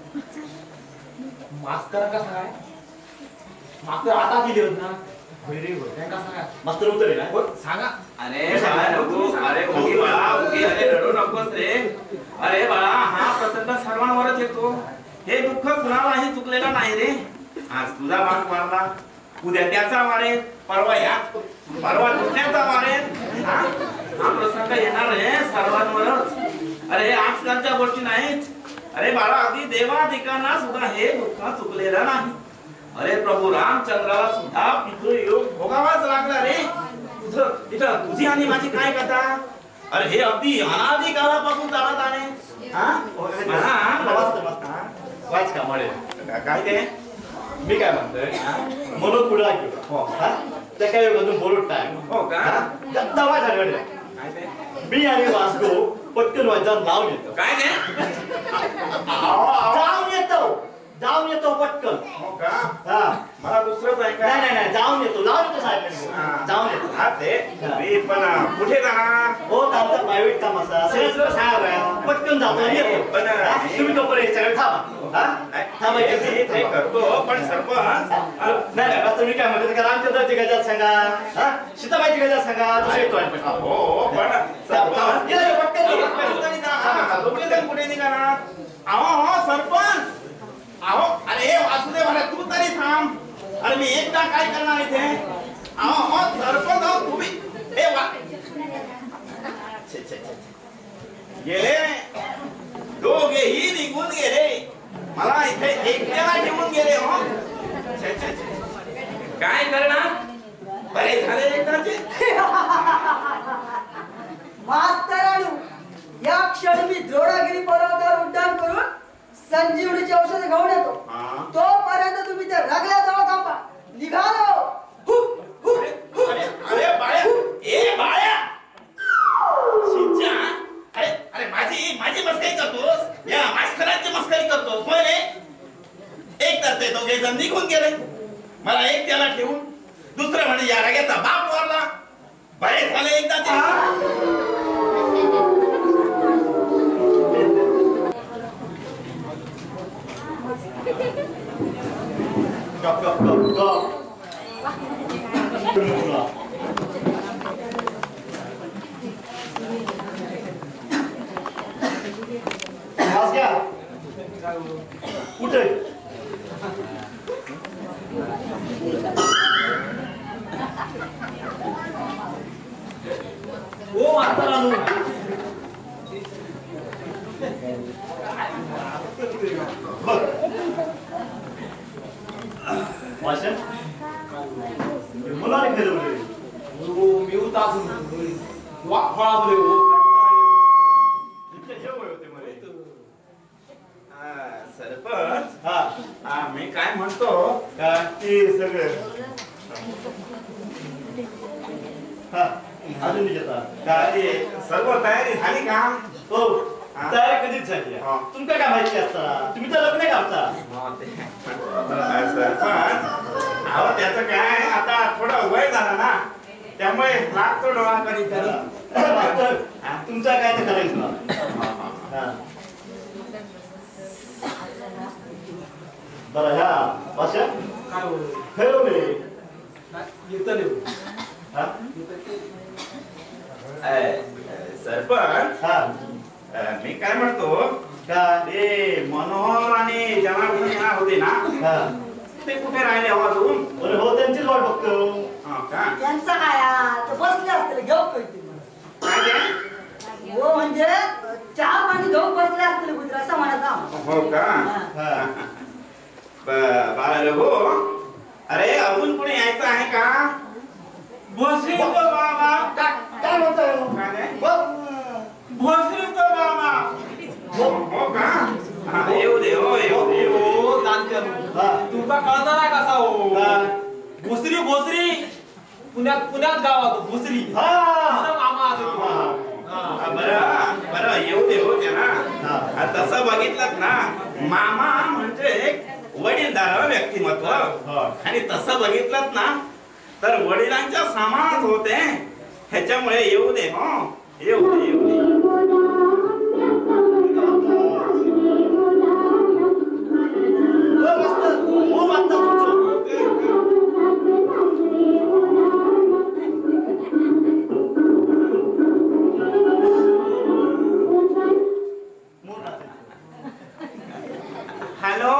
मास्तर कसा काय मास्तर आता दिली होत ना मास्तर उतरे ना सांगा.
अरे रघु अरे उगी बाळा उगी अरे रडू नकोस रे. अरे बाळा हा प्रसंग सर्वांवरच येतो. हे दुःख कुणालाही चुकलेलं नाही रे. आज तुझा भाग मारला उद्या त्याचा मारेल परवा दुसऱ्याचा मारेल. हा प्रसंग येणार आहे सर्वांवरच. अरे आजकालच्या गोष्टी नाहीत. अरे बाळा अगदी देवाधिकांना सुद्धा हे दुःख चुकलेलं नाही. अरे प्रभू रामचंद्राला सुद्धा पितृयोग भोगावाच लागला रे. तुझी आणि माझी काय कथा? अरे हे अगदी अनादी काळापासून चालत आले.
वाच का मळे
काय ते
मी काय म्हणतोय म्हणून पुढे हो त्या काय अजून बोलत टाइम
हो का
दवा झाले
काय ते
मी आणि वास्को पटकन वाजवून लावून येतो.
काय ते
जाऊन येतो पटकन.
हो का
हा
मला दुसरंच ऐका.
नाही जाऊन जाऊन येतो साहेब जाऊन येतो.
हा ते मी पण कुठे जाणार?
हो आमचा प्रायव्हेट काम असं सगळं सांगा पटकन जातो आणि येतो.
पण
तुम्ही तोपर्यंत सगळं थांबा.
मी ते करतो पण सरपंच
नाही बस तुम्ही काय म्हणतो का रामचंद्राची गजात सांगा सीताबाईची गजात सांगा तसं येतो
हो पण कुठे निघाणार? अहो सरपंच अहो अरे वासुदेव अरे तू तरी थांब. अरे मी एकटा काय करणार इथे? अहो सरपंच अहो तुम्ही ए वा गेले दोघेही निघून गेले. मला इथे एकट्याला ठेवून गेले. हो काय करणार? बरे झाले एकदाचे.
मास्तरांनो या क्षणी मी द्रोणागिरी पर्वतावर उड्डाण करून संजीवनीची औषध घेऊन येतो. तोपर्यंत तुम्ही त्या रगल्या जवळ थांबा. निघालो.
अरे बाळ्या ए बाळ्या शिंच्या अरे अरे माझी मस्करी करतोस? या मास्तरांची मस्करी करतोस? होय रे. एक तर ते दोघे जण निघून गेले मला एक त्याला ठेवून. दुसरं म्हणजे या रग्याचा बाप वारला. बरे झाले एकदाचे.
गप गप गप गप कुठे
ओ म्हातारानो
वाशन मला नाही केलं
मी उतासून वा फळावले हो
सरपंच मी काय म्हणतो
का ते सगळं अजून विचारता
काय सर्व तयारी झाली का?
हो तयारी कधीच झाली आहे. तुमका काय माहिती असता तुम्ही तर लग्न करता.
सरपंच अहो त्याचं काय आता थोडं वय झालं ना त्यामुळे लागतो डोळा कधीतरी.
तुमचा काय ते करायचं बरं ह्या भाषा
काय
खरं रे
येतले
सरपंच मी काय म्हणतो
का
ते मनोहर आणि जनार्दन येणार होते ना ते कुठे राहिले अजून?
बरं हो त्यांचीच वाट बघतो.
का
त्यांचा काय बसले असतील घेऊ कळते
काय ते?
हो म्हणजे चहा पाणी घेऊन बसले असतील गुजरा असं म्हणायचा.
हो का? बाळा हो अरे अजून कोणी यायचं आहे का?
भोसरी तो बाबा
काय म्हणताय
भोसरी तो बाबा
हो का? येऊ दे हो येऊ दे
हो जाणते तुमका कळणार कसा हो भोसरी भोसरी पुण्यात गावात भोसरी मामा
बरं येऊ दे हो त्यांना. तसं बघितलं ना मामा म्हणजे वडीलधार व्यक्तिमत्व आणि तसं बघितलं ना तर वडिलांच्या समाज होते. ह्याच्यामुळे येऊ दे हो येऊ दे येऊ दे. हॅलो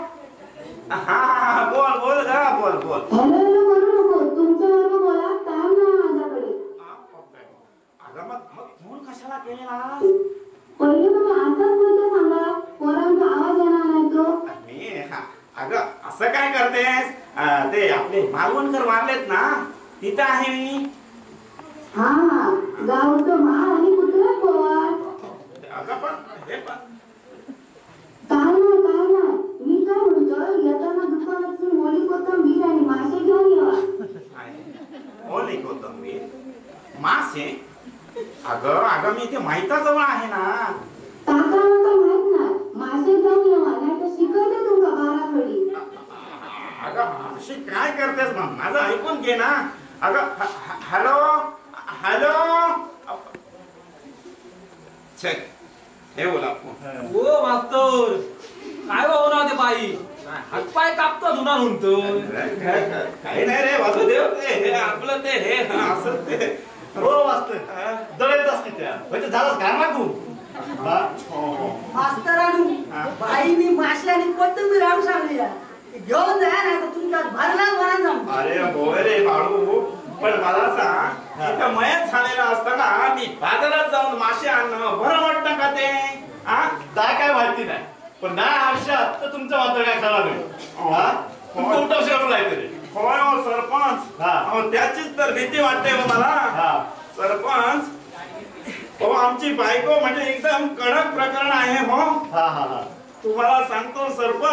हा बोल बोल गा बोल बोल.
हॅलो करू नको तुमच्यावर बोला टाइम नाही माझ्याकडे.
अगं मग फोन कशाला केलेला?
पहिले तुम्ही असंच बोलते सांगा पोरांचा आवाज येणार नाही तो.
मी अगं असं काय करतेस? ते आपले मालवणकर वारलेत ना तिथं आहे मी.
हा गावचं माळ आणि कुत्रा पोवार.
अगं पण हे पण
काय नाही मी काय म्हणतो येताना दुकानातून ओली कोथिंबीर आणि मासे घेऊन येवा.
ओली कोथिंबीर मासे? अगं मी इथे माहिताजवळ आहे ना.
काकाला तर माहित नाही मासे घेऊन येवा नाही तर शिकवते तुमका बाराखडी.
अगं मासे काय करतेस माझं ऐकून घे ना. अगं हॅलो हॅलो चल हे बोला.
ओ मास्तर काय होणार ते बाई हातपाय कापतो जुना म्हणतो.
काही नाही रे वासुदेव ते हे आपलं ते हे असं ते.
हो वाचतोय दळेतच की त्या म्हणजे झालंच काय ना तू
मास्तरानू बाईनी मासे आणि कोथिंबीर आणून सांगली घेऊन जा नाही तर तुमच्यात भरला वरण जाऊन.
अरे होय रे बाळू पण मला सांग इथं मयत झालेला असताना मी बाजारात जाऊन मासे आणणं बरं वाटतं का ते?
काय माहिती नाही पण नाही आयुष्यात तर तुमचं मात्र काय खरा नाही. तुमचं उठाव तरी
होय हो सरपंच त्याचीच तर भीती वाटते हो मला. सरपंच हो आमची बायको म्हणजे एकदम कडक प्रकरण आहे हो. तुम्हाला सांगतो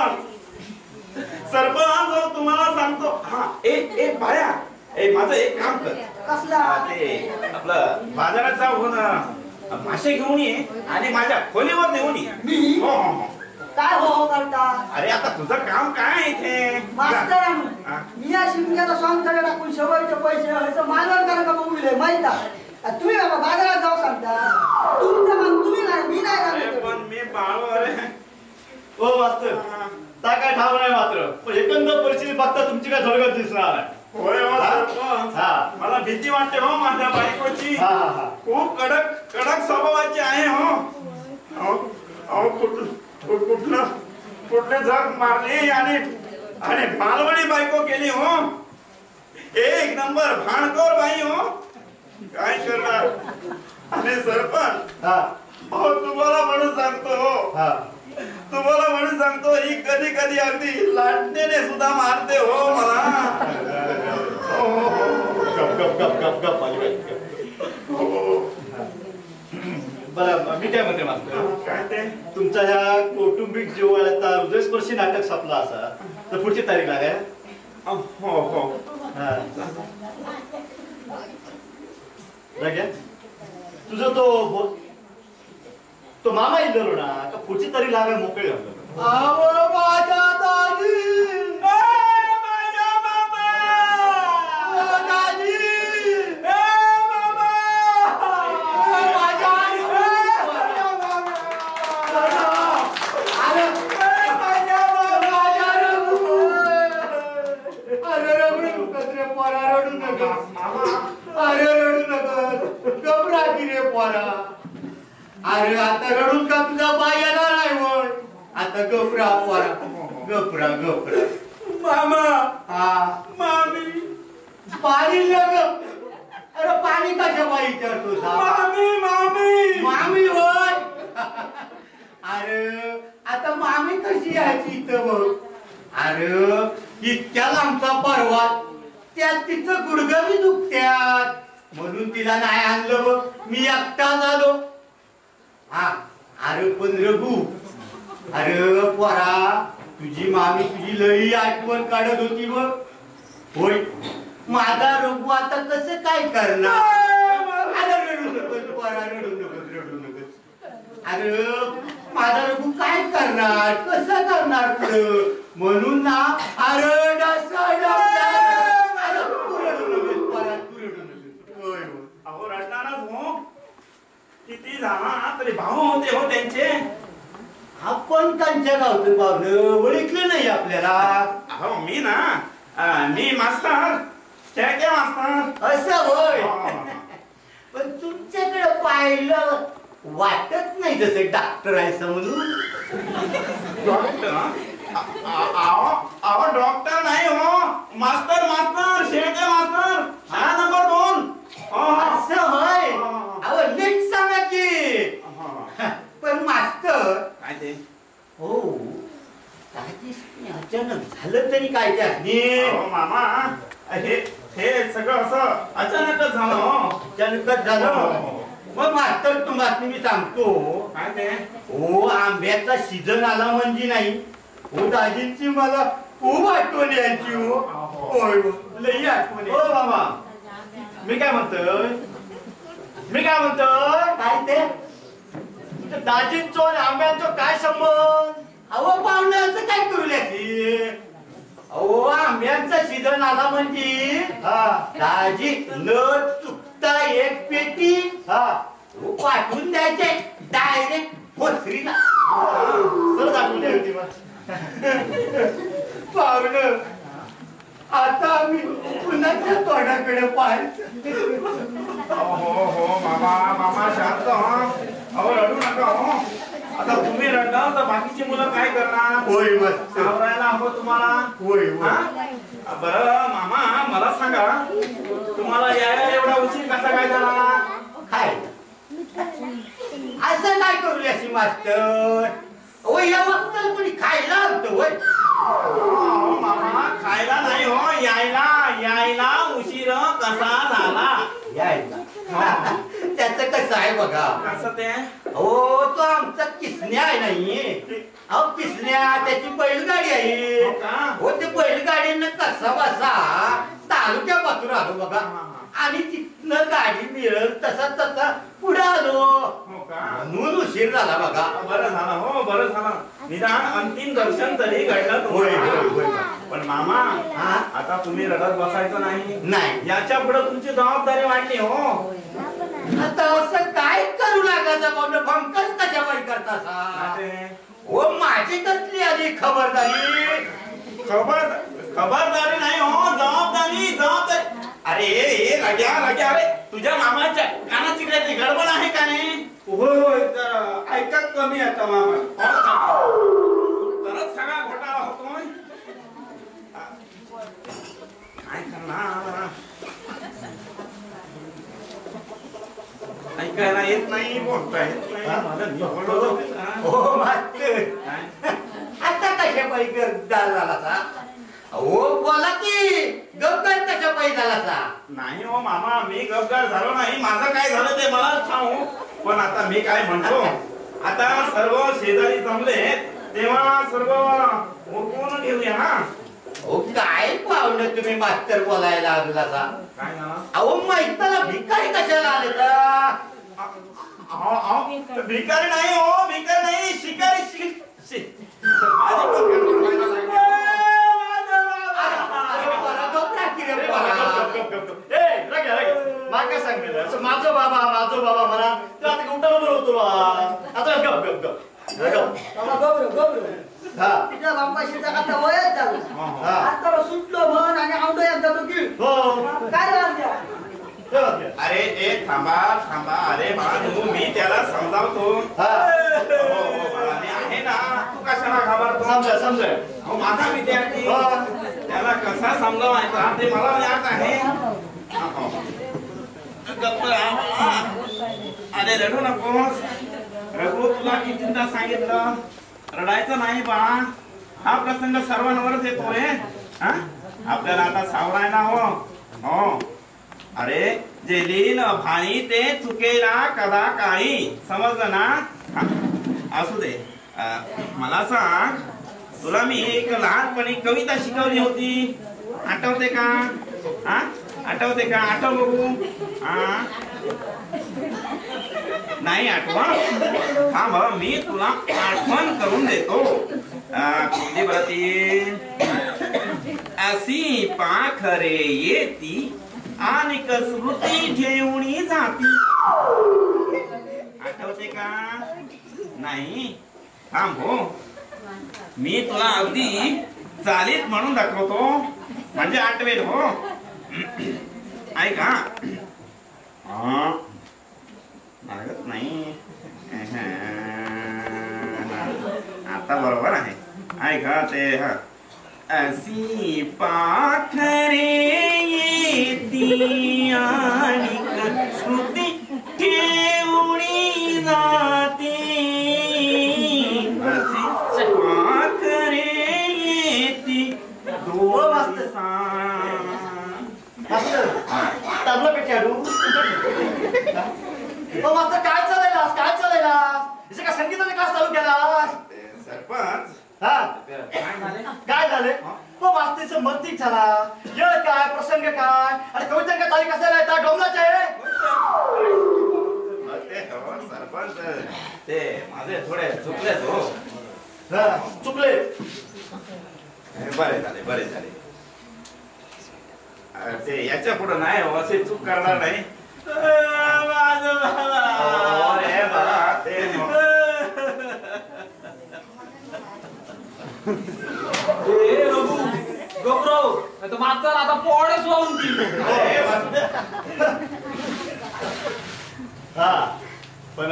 सरपंच हो तुम्हाला सांगतो. हा एक बाया माझं एक काम कर.
कसला?
ते आपलं बाजारात जाऊन मासे घेऊन ये आणि माझ्या खोलीवर देऊन ये.
मी?
हो हो हो.
काय हो करता?
अरे आता तुझं काम काय आहे इथे?
मास्तरानू
हा.
मी या शिमग्याला सांगतो टाकून शेवटचे पैसे ह्याचं मालवण करा का बघूले माहित आहे. तुम्ही बाबा बाजारात जाऊ सांगता तुमचं मन तुम्ही नाही मी नाही
अरे
सांगतो.
पण मी बाळू अरे
हो मास्तर ता काय ठाव नाही मात्र पण एकंदर परिस्थिती बघता तुमची काय झळगत दिसणार आहे.
होय हो सरपंच मला भीती वाटते हो माझ्या बायकोची. खूप कडक स्वभावाची आहे हो. कुठले जग मारली आणि मालवणी बायको केली हो. एक नंबर भाणकोर बाई हो. काय करणार? आणि सरपंच तुम्हाला म्हणून सांगतो ही कधी कधी अगदी लाटण्याने सुद्धा मारते हो मला.
गप बरं मी काय म्हणते मास्तर
काय ते
तुमच्या ह्या कौटुंबिक जीवाला हृदयस्पर्शी नाटक संपला असा तर पुढची तारीख लागाय.
हो हो
तुझं तो मामा इल्लो ना का पुढची तारीख लागाय मोकळे
अरे आता रडून का तुझा बाई येणार आहे वय आता गपरा पोरा गपरा
मामा
मामी पाणी लग. अरे पाणी कशा बाई विचारतो मामी होय. अरे आता मामी कशी यायची इथं बघ. अरे इतक्या लांबचा पर्वत त्यात तिचं गुडघं दुखत्यात म्हणून तिला नाही आणलं बघ. मी एकटा झालो. अरे पण रघु अरे पोरा तुझी मामी तुझी लई आठवण काढत होती बघ. होय माझा रघु आता कसं काय करणार? अरे रडू नकोस पोरा रडू नकोस. अरे माझा रघु काय करणार कसं करणार पुढं म्हणून ना. अरे
अहो रडणारच हो. किती झाला तरी भाऊ होते हो त्यांचे.
आपण त्यांच्या गावचं पावलं ओळखलं नाही आपल्याला.
अहो मी मास्तर शेळके मास्तर.
असं होय. पण तुमच्याकडे पाहिलं वाटत नाही जसे डॉक्टर आहे म्हणून.
डॉक्टर अहो डॉक्टर नाही हो. मास्तर शेळके मास्तर शाळा नंबर 2.
असं होय. अहो नीट सांगा की. पण मास्तर
काय ते
हो अचानक झालं तरी काय ते
मामा हे सगळं असं अचानकच झालं हो.
अचानकच झालं. मग मास्तर तुम्हाला मी सांगतो
काय ते
हो आंब्याचा सीझन आला म्हणजे नाही हो दाजींची मला खूप आठवण यायची हो. होय लई आठवण.
हो मामा मी काय म्हणतोय
काय ते
तुझ्या दाजींचो आणि आंब्यांचो काय संबंध?
अहो पाहुण्याचं काय करूया की
अहो आंब्यांचा सीझन आला म्हणजे दाजी न चुकता एक पेटी पाठवून द्यायचे डायरेक्ट भोसरीला.
सरच आठवण होती
पाहुणं आता आम्ही पुन्हाच्या तोंडाकडे पाहायचं.
हो मामा शांत अहो रडू नका हो. आता तुम्ही रडणार तर बाकीची मुलं काय करणार?
होय मस्त
आवरायला हवं तुम्हाला.
होय
बरं मामा मला सांगा तुम्हाला यायला एवढा उशीर कसा काय झाला?
काय असं काय करू याची मास्टर? हो या वक्ताला कोणी खायला होतं होय?
मामा खायला नाही हो यायला उशीर कसा झाला?
यायला त्याचं कसं आहे बघा.
कसं ते?
हो तो आमचा किसन्या आहे नाही. अहो किसन्या त्याची बैलगाडी आहे. हो ते बैलगाडीनं कसा बसा तालुक्या पातूर आलो बघा आणि तिथनं गाडी मिळेल तसा पुढे आलो म्हणून उशीर झाला बघा.
बरं झालं निदान अंतिम दर्शन तरी घडलं. पण मामा आता तुम्ही रडत बसायचं नाही. याच्या पुढे तुमची जबाबदारी वाढली हो.
आता असं काय करू लागायचं पाहुणं? भंकस कशा पाई करता हो? माझी कसली आली खबरदारी?
खबरदारी नाही हो, जबाबदारी. अरे रग्या अरे तुझ्या मामाच्या कानाची काही गडबड आहे का नाही?
होय ऐकत कमी आता मामा.
तरच सगळा घोटाळा होतोय. काय करणार? ऐकायला येत नाही, बोलता येत नाही.
हो मास्तर आता कशा पाई झाला? हो बोला की गपगार कशा पाई झाला?
नाही हो मामा मी गपगार झालो नाही. माझं काय झालं ते मला सांगू. पण आता मी काय म्हणतो, आता सर्व शेजारी जमले तेव्हा सर्व ओळखून घेऊया ना.
हो काय पाहुणं तुम्ही मास्तर बोलायला लागला?
काय झालं?
अहो मैताला भिकारी कशाला आले का?
भिकारी नाही हो, भिकारी नाही, शिकारी.
माझो बाबा म्हणा तर आता उठायला बोलवतो. आता गप गप
तिच्या बापाशीचा आता वयच झालं. आता सुटलो म्हण आणि आवडो एकदा तो की काय झालं?
अरे ए थांबा. अरे बाळू मी त्याला समजावतो. आहे ना, तू कशाला घाबरतो?
समजा
हो माझा विद्यार्थी त्याला कसा समजावायचा ते मला याद आहे. अरे रडू नकोस. रघु तुला कितीदा सांगितलं रडायचं नाही बाळा. हा प्रसंग सर्वांवरच येतोय. आपल्याला आता सावरायला हो. अरे जे लीन भाई ते चुकेला कदा काही, समजलं ना? असू दे. मला सांग, तुला मी एक लहानपणी कविता शिकवली होती, आठवते का? आठव बघू. नाही आठवा? थांब मी तुला आठवण करून देतो. कुठली बरती? अशी पाखरे येती आणि स्मृती ठेवणी जाती. आठवते का? नाही? थांब हो, मी तुला अगदी चालीत म्हणून दाखवतो म्हणजे आठवेल हो. ऐका. नाही आता बरोबर आहे. ऐका ते अशी पाखरे येती आणि स्मृती ठेवणी जाती. अशी पाखरे येती
ताबला पेटाडू. मास्तर काय चालायला? का संगीताचा क्लास चालू केला?
सरपंच
काय झाले? तो मास्तीचं मतीक झाला. येळ काय, प्रसंग काय आणि कविता काय तारीख असायला येतात डोंगराचे
सरपंच ते माझे थोडे चुकलेत हो.
चुकले
बरे झाले बरे झाले. ते याच्या पुढे नाही हो, असे चूक करणार नाही. अरे बाबा ते
मागचा आता पोळेच वाहून
हा पण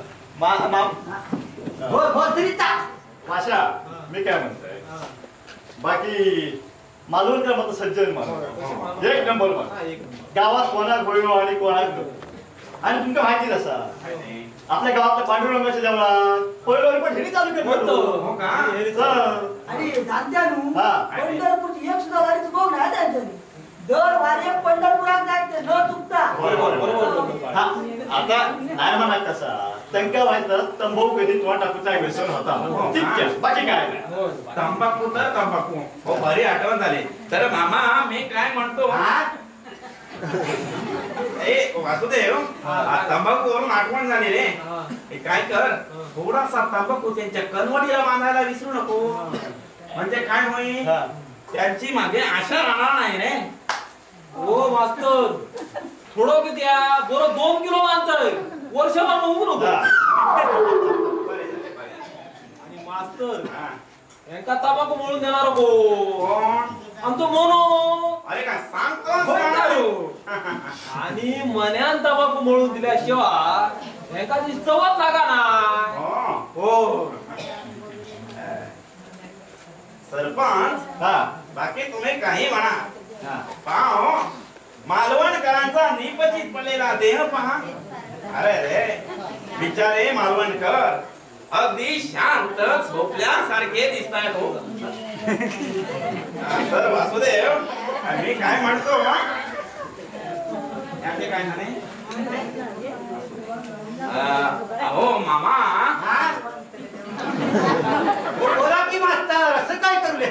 माशा मी काय म्हणतोय बाकी मालवणकर मत सज्जन माणूस एक नंबर गावात कोणाक होयो आणि कोणाक नको. आणि तुमका माहिती असा आपल्या गावातल्या पांडुरंगाच्या देवळात पहिलं पण हेरी चालू केलं.
आणि दात्यानू
हा.
पंढरपूरची एक सुद्धा गाडी चुकवू नाही त्यांच्यानी. दर वारी पंढरपुरात जायचं न चुकता.
हा आता नाही म्हणा कसा त्यांका माहित तंबाखू कधी तुला टाकूचा व्यसन होता ठीक आहे बाकी काय नाही.
तंबाखू तर तंबाखू हो भारी आठवण झाली. तर मामा मी काय म्हणतो ए वासुदेव तंबाखू वरून आठवण झाली रे. हे काय कर थोडासा तंबाखू त्यांच्या कनवडीला बांधायला विसरू नको. म्हणजे काय होईल त्यांची मागे आशा राहणार नाही रे.
हो मास्तर थोडं किती बरं 2 किलो मानतय वर्षभर उभं नको. आणि मास्तर यांका तंबाखू मळून देणार को आमचं मोनो.
अरे काय सांगतो
आणि मन्यान तंबाखू मळून दिल्याशिवाय एखादी चवच लागा ना.
हो सरपंच बाकी तुम्ही काही म्हणा पाहो मालवणकरांचा निपचित पडलेला देह पहा. अरे रे बिचारे मालवणकर अगदी शांत झोपल्यासारखे दिसतायत हो. तर वासुदेव मी काय म्हणतो याचे काय झाले अहो मामा
बोला की मास्तर असं काय करू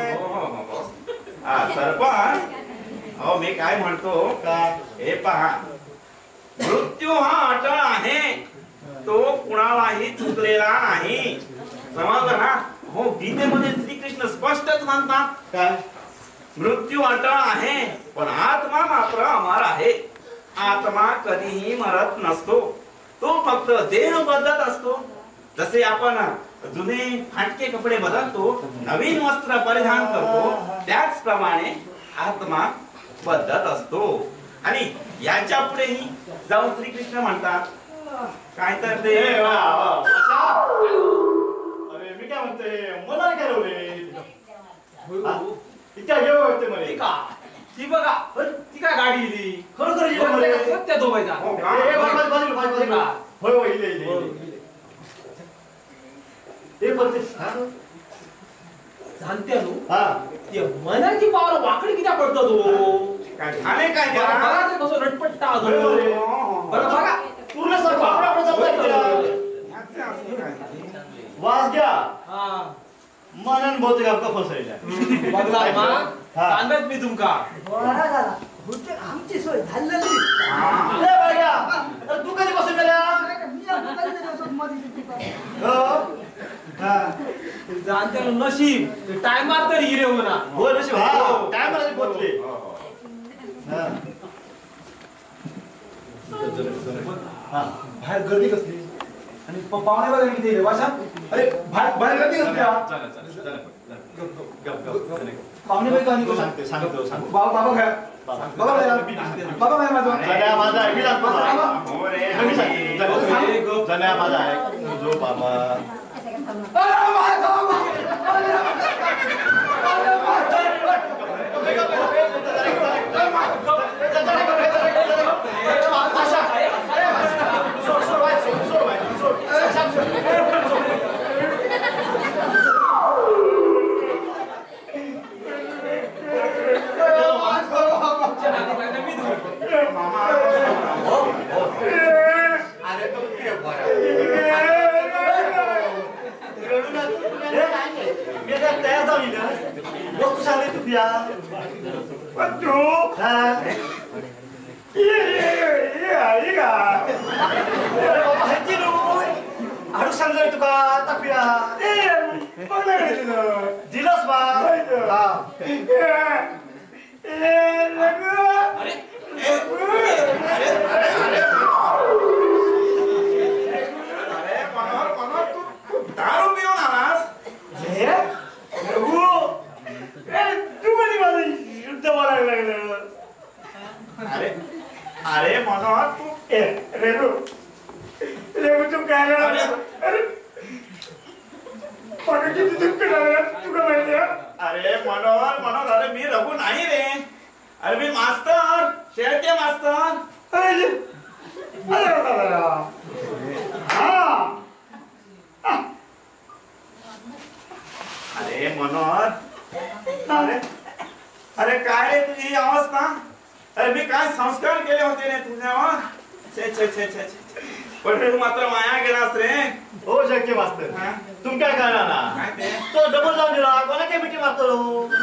सरपंच अहो मी काय म्हणतो हे पहा मृत्यू हा अटळ आहे तो कुणालाही चुकलेला नाही. समजलं ना. हो गीतेमध्ये श्रीकृष्ण स्पष्टच म्हणतात
काय
मृत्यू अटळ आहे पण आत्मा मात्र अमर आहे. आत्मा कधीही मरत नसतो. तो फक्त देह बदलत असतो. जसे आपण जुने फाटके कपडे बदलतो नवीन वस्त्र परिधान करतो त्याचप्रमाणे आत्मा बदलत असतो. आणि याच्या पुढेही जाऊन श्रीकृष्ण म्हणतात काय तर ते
अरे मी काय म्हणते मला काय ठरवले इतक्या घेऊ वाटते मला
ती बघा ती काय गाडी इली
खरोखर
त्या दोघांचा
होय होय इले इले ते पण ते
सांगते तू
हा
ते मनाची पावर वाकडी किती पडतो तो
काय झाले काय
बघा ते कसं रटपट्टा बरं बघा
पूर्ण सर वाकडा वास घ्या मनन बहुतेक आपका फसलेला
बघला सांगत मी तुमका
बरा झाला बहुतेक आमची सोय झालेली.
तू कधी बसून गेल्या
मी आता कधीतरी असं मध्ये सुट्टी करतो.
जाणते नशीब टायमार तरी हिरे होणार
हो नशीब हा काय मला पोचले
बाहेर गर्दी कसली आणि पाहुणे बघा किती वाशा. अरे बाहेर गर्दी कसली पाहुणे बघा कहाणी
सांगते सांगतो सांगतो
बाबा काय बाबा काय बाबा काय माझं
जन्या माझा आहे मी लागतो
हो रे
मी सांगतो जन्या माझा आहे जो बाबा वस्तू सांगली तू पिया हाडू सांगलोय तुका आता पिया दिलंस बा हा.
अरे मनोहर तू दारू पिऊन आलास? अरे मनोहर तू अरे मनोहर अरे मी रघु नाही रे. अरे मी मास्तर शेळके मास्तर. अरे मनोहर अरे काय रे तुझी ही अवस्था. अरे मी काय संस्कार केले होते रे तुझ्यावर. छे छे छे छे पण तू मात्र माया गेलास रे.
हो शक्य मास्तर तुम काय करणार ना
काय ते
तो डबल जाऊन दिला कोणा काय मिठी मारतो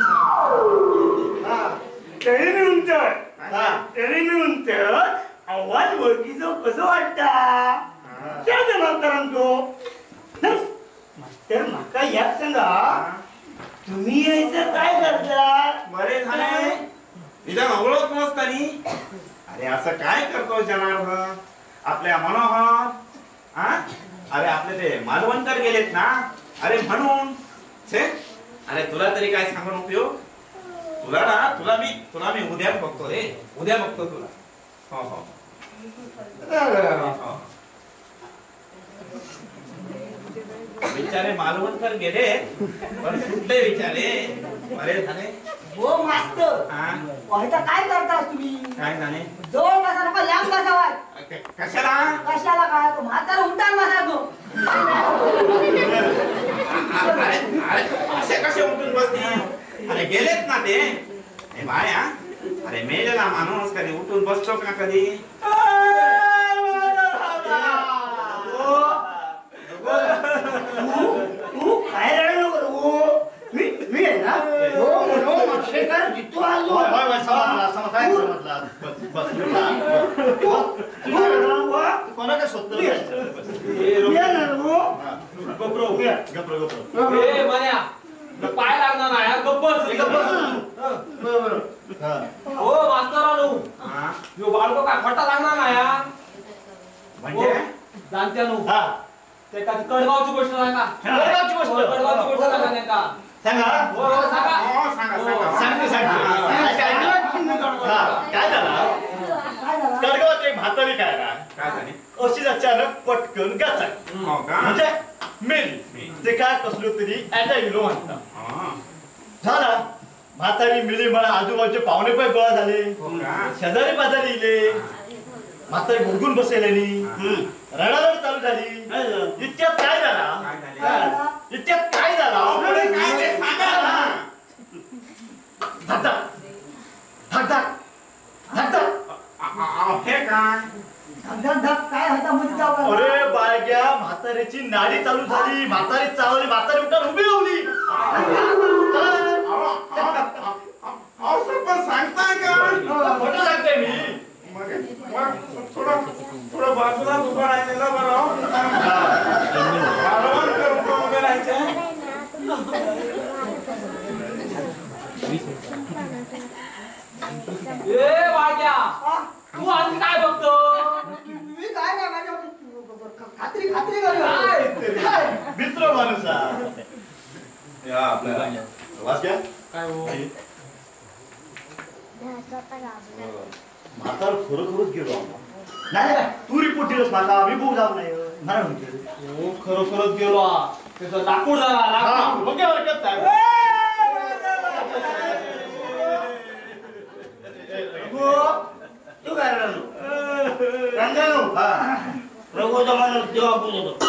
तरी मी म्हणतोय
हा.
तरी मी म्हणतोय आवाज ओळखीचं कसं वाटता त्या जबाबदारान तो मास्तर माका याद सांगा तुम्ही यायचं काय करता
बरे झाले इथं नवळत नसतानी. अरे असं काय करतो जनार्दन आपल्या मनोहर. अरे आपले ते मालवणकर गेलेत ना. अरे म्हणून छे अरे तुला तरी काय सांगून उपयोग. तुला मी उद्या बघतो रे. उद्या बघतो तुला. हो हो बिचारे मालवणकर गेले पण सुटले बिचारे. बरे झाले.
हो मास्तर व्हायचं काय करतास तुम्ही.
काय झाले
जवळ बसा नको लांब बसावा.
कशाला
कशाला काय तो म्हातारा उठान बसा तो.
असे कसे उठून बसते. अरे गेलेत ना ते बाया. अरे मेलेला माणूस कधी उठून बसतो का कधी.
तू काय रडू नको मी आहे ना हो म्हणून मागशेकर जितू आलो
समजला कोणा काय शोधतो
ए मान्या पाय लागणार ना यार गप्पच हो मास्तरानू यो बाळको काय फटा लागणार ना यार.
म्हणजे
जाणत्यानू
हा
ते का कडगावची गोष्ट सांगा.
कडगावची गोष्ट
सांगा नेका
सांगा
हो सांगा.
हो सांगा
काय झालं कडगावात एक म्हातारी काय ना
काय झाले
अशीच अचानक पटकन गाचाय
हो का
म्हणजे मेली. ते काय कसलो तरी अटॅक येलो म्हणता
हा.
झाला. म्हातारी मिली मला आजूबाजूचे पाहुणे पण गोळा झाले.
हो का
शेजारी पाजारी इले. म्हातारी भोगून बसलेली रडारड चालू झाली. इतक्यात काय झाला
काय झाले
इतक्यात काय झाला
पुढे काय ते सांगा ना.
धक धक धक धक धक.
हे काय
धक धक काय होता मध्ये जाऊ.
अरे बाळग्या म्हातारीची नाडी चालू झाली. म्हातारी चालवली. म्हातारी उठून उभी राहिली.
असं पण सांगताय का.
खोटं सांगतोय मी.
मग थोडं बाजूला उभं राहिलेलं बरं. मालवण करून उभे राहायचे.
ए वाग्या तू आणखी काय बघतो.
मी काय नाही माझ्या खात्री करू.
काय
मित्र माणूस वाक्या
काय हो
म्हातार खरोखरच गेलो. नाही तू रिपोर्ट दिलंस माझा मी बघू जाऊ नाही मला म्हणते
हो खरोखरच गेलो. त्याचं लाकूड झाला लाकूड.
बघ्या हरकत काय
तू काय रडू रघुचा माणूस देवा पूजतो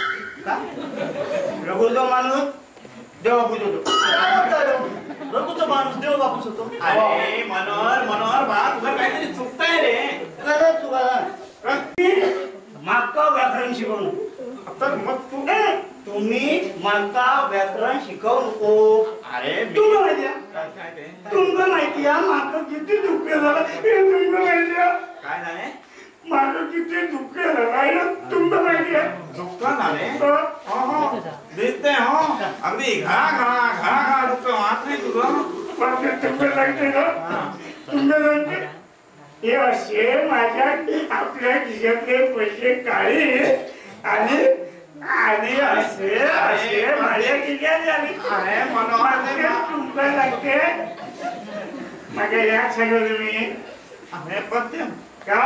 रघुचा माणूस देवा पूजतो
रघुचा माणूस देव वापस होतो.
अरे मनोहर बा तुला काहीतरी चुकतंय रे.
माका व्याकरण शिकवणं
तर मग तू
तुम्ही माका व्याकरण शिकवू नको.
अरे
तुमका माहिती आहे
काय ते
तुमका माहिती आहे माका किती दुःख झालं हे तुमका माहिती आहे.
काय झाले
माझं किती दुःख राहिलं तुमचं माहिती आहे.
दुःख झाले दिसते हो अगदी घा दुःख वाचले तुझं.
तुमचं लागते ना तुमचं लागते हे असे माझ्या आपल्या खिशातले पैसे काढी आणि आणि असे असे माझ्या खिशात झाले तुमचं लागते. माझ्या या सगळं तुम्ही
पत्ते
का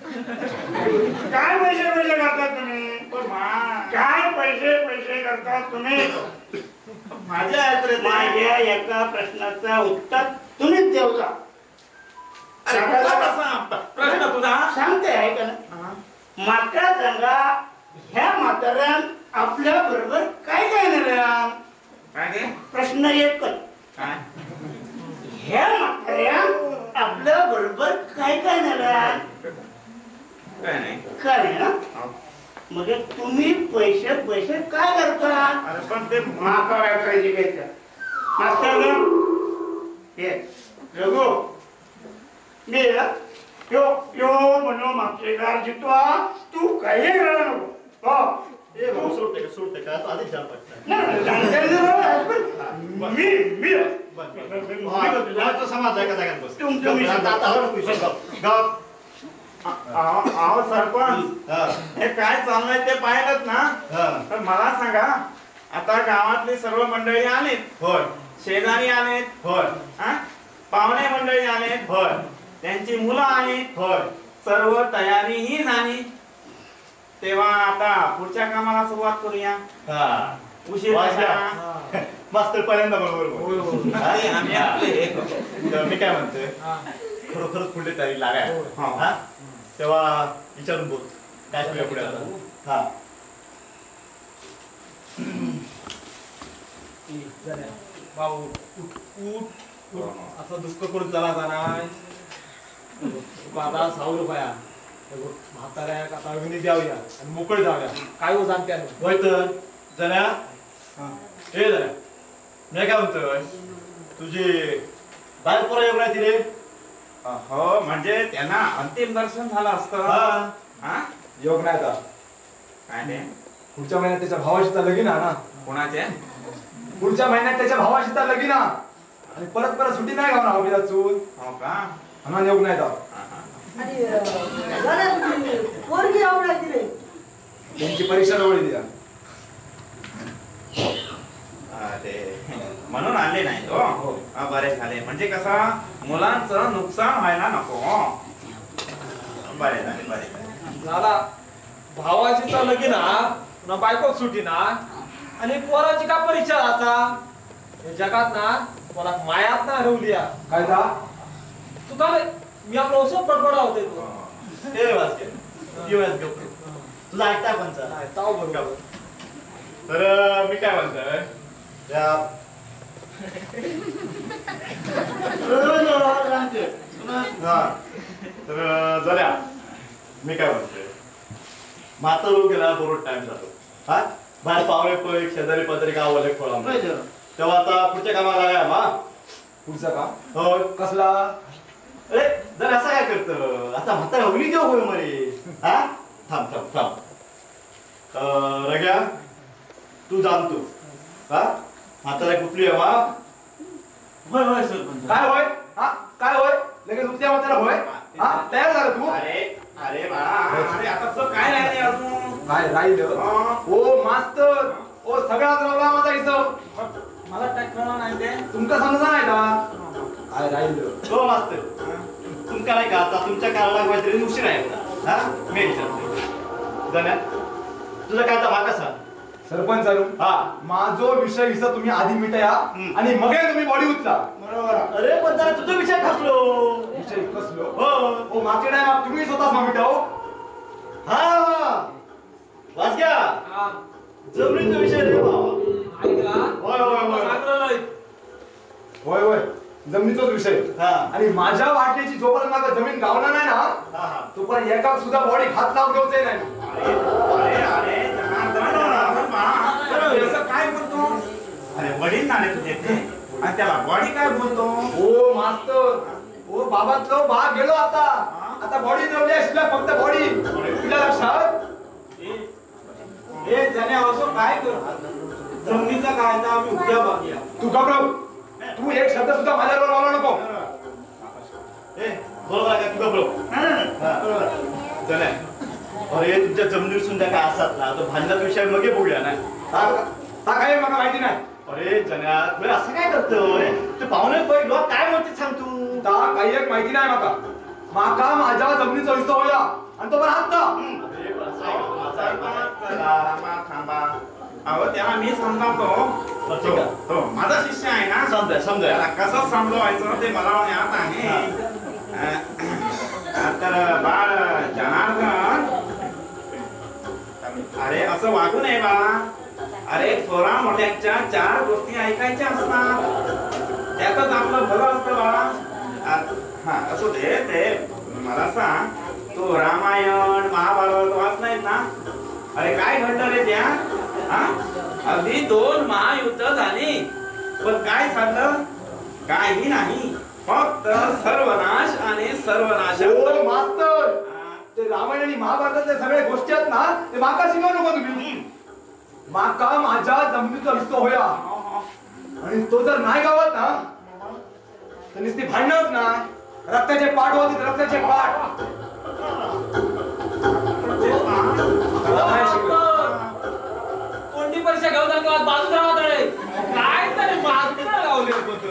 काय पैसे करतात तुम्ही. काय पैसे करतात तुम्ही. माझ्या एका प्रश्नाचा उत्तर तुम्हीच देऊचा.
प्रश्न तुझा
सांगते आहे का ना. माका सांगा ह्या म्हाताऱ्यान आपल्या बरोबर काय काय नेल्या.
काय
प्रश्न एकच.
काय
ह्या म्हाताऱ्यान आपल्या बरोबर काय काय नेल्या.
काय नाही
काय ना म्हणजे तुम्ही पैसे काय करता.
अरे पण ते
माका व्यापाराची घ्यायचं मास्तर हे रघु मी यो यो म्हणून मागचेकार जितवा तू काही करा नको.
सोडते का आधीच जाण पडतं. समाज आहे का जागा बस
अहो सरपंच हे काय चाललंय ते पाहिलंच ना. तर मला सांगा आता गावातली सर्व मंडळी आलीत.
होय.
शेजारी आलेत.
होय.
पाहुणे मंडळी आलेत.
होय.
त्यांची मुलं आलीत.
होय.
सर्व तयारी ही झाली. तेव्हा आता पुढच्या कामाला सुरुवात करूया. उशीर
मास्तर पहिल्यांदा बरोबर. मी काय म्हणतोय खरोखरच पुढे तयारी लागाय तेव्हा विचारून बोल काय करूया पुढे आता. हा
भाऊ उठ असं दुःख करून चला जाणार. आता 100 रुपया म्हाताऱ्या आता अग्नी द्यावया आणि मोकळे जाऊया. काय हो सांगते
होय तर जण्या हे जण्या मी काय म्हणतोय तुझी बाहेर पोरं येऊ नाही तिथे.
हो म्हणजे त्यांना अंतिम दर्शन झालं असतं.
योग नाही आता
काय नाही
पुढच्या महिन्यात त्याच्या भावाशीचा लगीन आहे ना.
कोणाचे
पुढच्या महिन्यात त्याच्या भावाशीचा लगीन आणि परत सुट्टी नाही गावना हवीला चूल.
हो का
हा योग नाही आता.
पोरगी आवडायची रे.
त्यांची परीक्षा जवळ दिला
म्हणून आणले नाही तो. बरे झाले म्हणजे कसा मुलांचं नुकसान व्हायला नको. बरे झाले
झाला भावाची लगीन ना बायको सुटी ना आणि पोराची का परीक्षा असा जगात ना मला मायात ना हरवली. काय जा तू का मी आपलं असं बडबडा होते
तुला ऐकता पण
बरोबर.
तर मी काय म्हणतोय तर झाल्या मी काय म्हणतोय माता गेला बरोबर टाइम जातो. हा बाहेर पावले पण शेजारी पत्रे गावाले खोळा तेव्हा आता पुढच्या कामाला लागा.
पुढचा का
हो
कसला.
अरे जर असं काय करत आता म्हातारा हवली देऊ होय मरे. हा थांब थांब थांब रग्या तू जाणतो हा म्हातारा कुठली आहे वा.
होय होय सरपंच.
काय होय काय होय लगेच उठल्या म्हातारा होय. तयार झाला तू.
अरे बाळा अरे आता तो काय राहिले अजून
काय राहिलं. ओ मास्तर ओ सगळ्यात रवला माझा हिशोब.
मला काय कळलं नाही ते.
तुमका समजा नाही का काय राहिलं.
हो मास्तर तुमका नाही का आता तुमच्या काळाला काहीतरी उशीर आहे हा मी विचारतो जण्या तुझं काय आता माका सांग.
सरपंच चालू माझो विषय हिस्सा तुम्ही आधी मिटया आणि मग तुम्ही बॉडी उचला.
बरोबर. अरे पण जरा तुझा विचार कसलो.
विषय कसलो
हो
मागच्या टाइम तुम्ही स्वतःच मिटाव.
हा वाचग्या जमिनीचा विषय रे बाबा. होय होय होय
होय होय जमिनीचाच विषय. आणि माझ्या वाटण्याची जोपर्यंत माझा जमीन गावणार नाही ना तोपर्यंत एका सुद्धा बॉडी हात लावून द्यायचे नाही.
काय बोलतो. अरे वडील नाणे तुझे ते आणि त्याला बॉडी काय बोलतो.
ओ मास्तर ओ बाबातलो भाग गेलो आता आता बॉडी नवली असला फक्त बॉडी तुला लक्षात
हे जाण्या असो काय कर जमिनीचा कायदा आम्ही उद्या बघूया.
तू घाबरव तू एक शब्द सुद्धा माझ्यावर बोलू नको.
बरोबर आहे का तू घाबरव जाण्या अरे तुमच्या जमिनीवर सुद्धा काय असतात ना तर भांडणाचा विषय मग बोलूया ना.
काय मला माहिती नाही.
अरे जण्या तुला असं काय करतो अरे ते पाहुणे लोक काय म्हणते सांग तू.
काही एक माहिती नाही माका माझ्या जमिनीचा हिस्सा होया आणि तो पण आता
थांबा अहो तेव्हा मी समजावतो माझा शिष्य आहे ना
समजा
कसं समजवायचं ते मला ज्ञात आहे. तर बाळ जनार्दन अरे असं वागू नये बाळा. अरे थोरा मोठ्याच्या 4 गोष्टी ऐकायच्या असतात त्यातच आपलं भलं असतं बाळा. हा असू दे ते मला सांग तू रामायण महाभारत वाच नाहीत ना. अरे काय घडलं रे त्या अगदी 2 महायुद्ध झाली पण काय झालं काही नाही फक्त सर्वनाश आणि सर्वनाश.
मास्तर ते रामायण आणि महाभारतातल्या सगळ्या गोष्टी आहेत ना ते माका शिकवू नको तुम्ही. माका माझ्या जमिनीचा हिस्सा होया आणि तो जर नाही गावात ना तर नुसती भांडणच ना रक्ताचे पाठ होते रक्ताचे पाठ.
कोणती परीक्षा घेऊन जातो बाजूला राहत रे काय तरी बाजूला गावले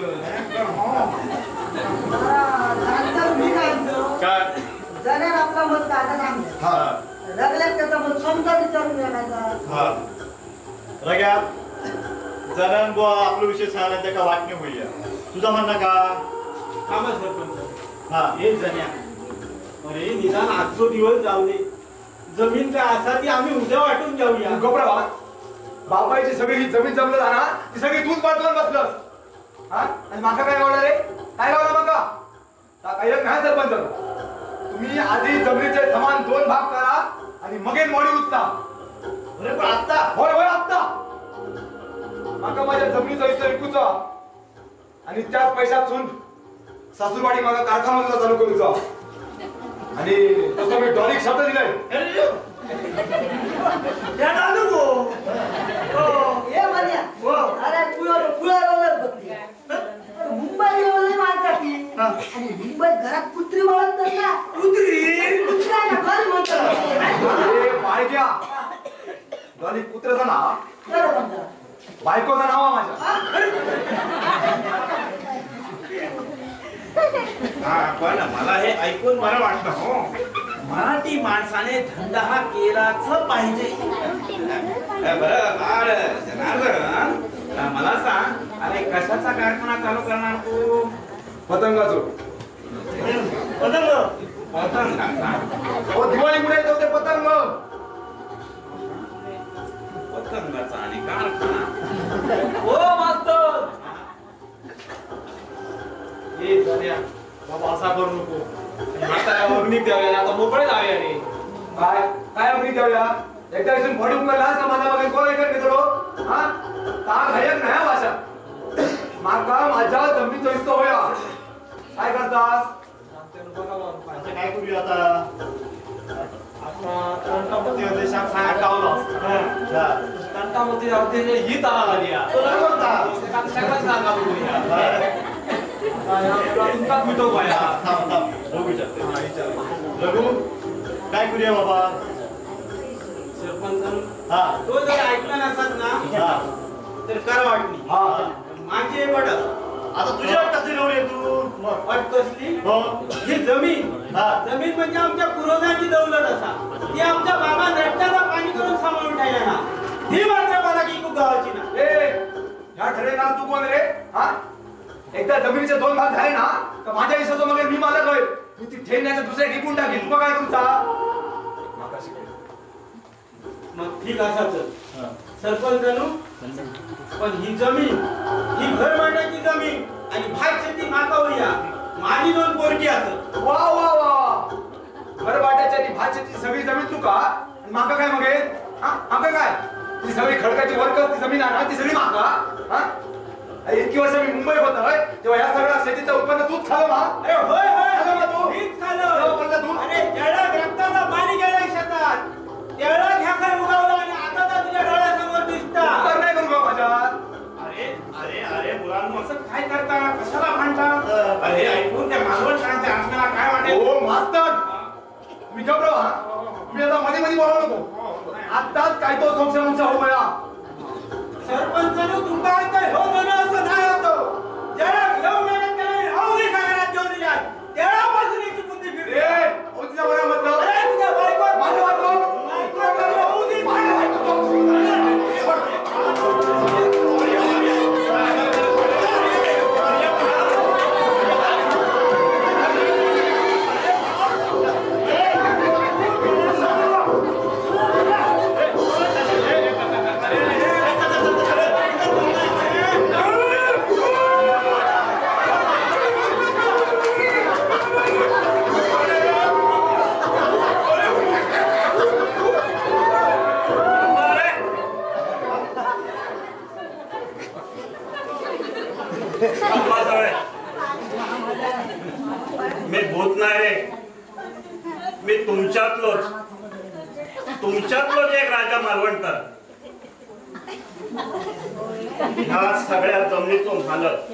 मी काय म्हणतो जरा आपला मत काय सांगतो रगल्यात त्याचा मत समजा विचारून घ्यायचा.
रग्या जणांन बुवा आपला विषय सांगायला त्या का वाटणे होईल तुझा म्हणणं का.
थांबा सरपंच
हा
हे जण्या अरे निदान आजचो दिवस जाऊ दे जमीन काय असा ती आम्ही उद्या वाटून घेऊया.
गोपरा बाबाईची सगळी ही जमीन जमलं ना ती सगळी तूच पाठवून बसलस. हा आणि माका काय गावलं रे काय गावलं माका काही नाही सरपंच. तुम्ही आधी जमिनीचे समान 2 भाग करा आणि मगेच मोडी उचला.
अरे पण आता
होय होय आत्ता माका माझ्या जमिनीचा हिस्सा विकूचा आणि त्याच पैशातून सासूरवाडी मागा कारखाना चालू करूचा आणि तसं मी डॉलिक शब्द दिलाय.
अरे मुंबई माणसाची आणि मुंबईत घरात कुत्री वळत ना कुत्रा घर म्हणतो
माळक्या डॉलिक कुत्र्याचं नाव बायकोचं नाव माझ्या.
पण मला हे ऐकून बरं वाटतं हो मराठी माणसाने धंदा हा केलाच पाहिजे. बरं बाळ जनार्दन मला सांग अरे कशाचा कारखाना चालू करणार तू.
पतंगाचो
पतंगाचा
दिवाळी पुढे येतो ते पतंग
पतंगाचा आणि कारखाना.
हो मास्तर
हे जाण्या बाबा असा करू नको.
आता अग्नी द्याव्या आता मोकळे जाऊया रे.
काय काय अग्नी द्याव्या एकदा इथून बॉडी उकरलास का माझा बघेल कोण ऐकत घेतो हा का घायक नाही भाषा. माका माझ्या जमिनीचा हिस्सा होया काय करतास.
आता काय करूया आता तंटामध्ये
ही तारा झाली तुमचा मिटो पाया.
रघु काय करूया बाबा.
सरपंच
हा
तो जर ऐकला नसत ना
हा
तर कर वाटणी माझी पडत.
आता तुझ्या कसली नवरी तू
अट कसली
हो
ही जमीन
हा
जमीन म्हणजे आमच्या पूर्वजांची दौलत असा ती आमच्या बाबा रक्ताचा पाणी करून सांभाळून ठेवल्या ना ही मात्र मला की खूप गावाची ना.
ह्या ठरेना तू कोण रे हा. एकदा जमिनीचे 2 भाग झाले ना तर माझ्या हिस्साचं मग मी मालक होईल. मी ती ठेवण्याचं दुसऱ्या टिपून टाकेन. तुला काय तुमचा माका शिकवलं.
मग ठीक असाच सरपंच पण ही जमीन ही घर मांडण्याची जमीन आणि भात शेती माका होईया माझी 2 पोरगी असत.
वा वा वा घर वाट्याची आणि भातशेतीची सगळी जमीन तुका आणि माका काय मग हा माका काय ती सगळी खडकाची वर्कच ती जमीन आहे ना ती सगळी माका हा. इतकी वर्ष मी मुंबईत होतोय तेव्हा या सगळ्या शेतीचं उत्पन्न तूच खाल्लं ना.
अरे होय होय
खाल्लं ना तू
मीच खाल्लं.
तू
अरे
विक्रमराव मी आता मध्ये मध्ये बोलावं नको आत्ताच काय तो संशय हो बया
सरपंचानं तुमका काय हो म्हणून असं नाही होतं ज्याला घेऊन येण्यात त्याला राहू दे सागरात घेऊन दिल्या तेव्हापासून याची बुद्धी फिरली.
तुझ्या बऱ्या मतलब
अरे तुझ्या बायको
माझ्या
बायको राहू दे
मी भूत नाही रे मी तुमच्यातलोच एक राजा मालवणकर ह्या सगळ्या जमिनीतून मालक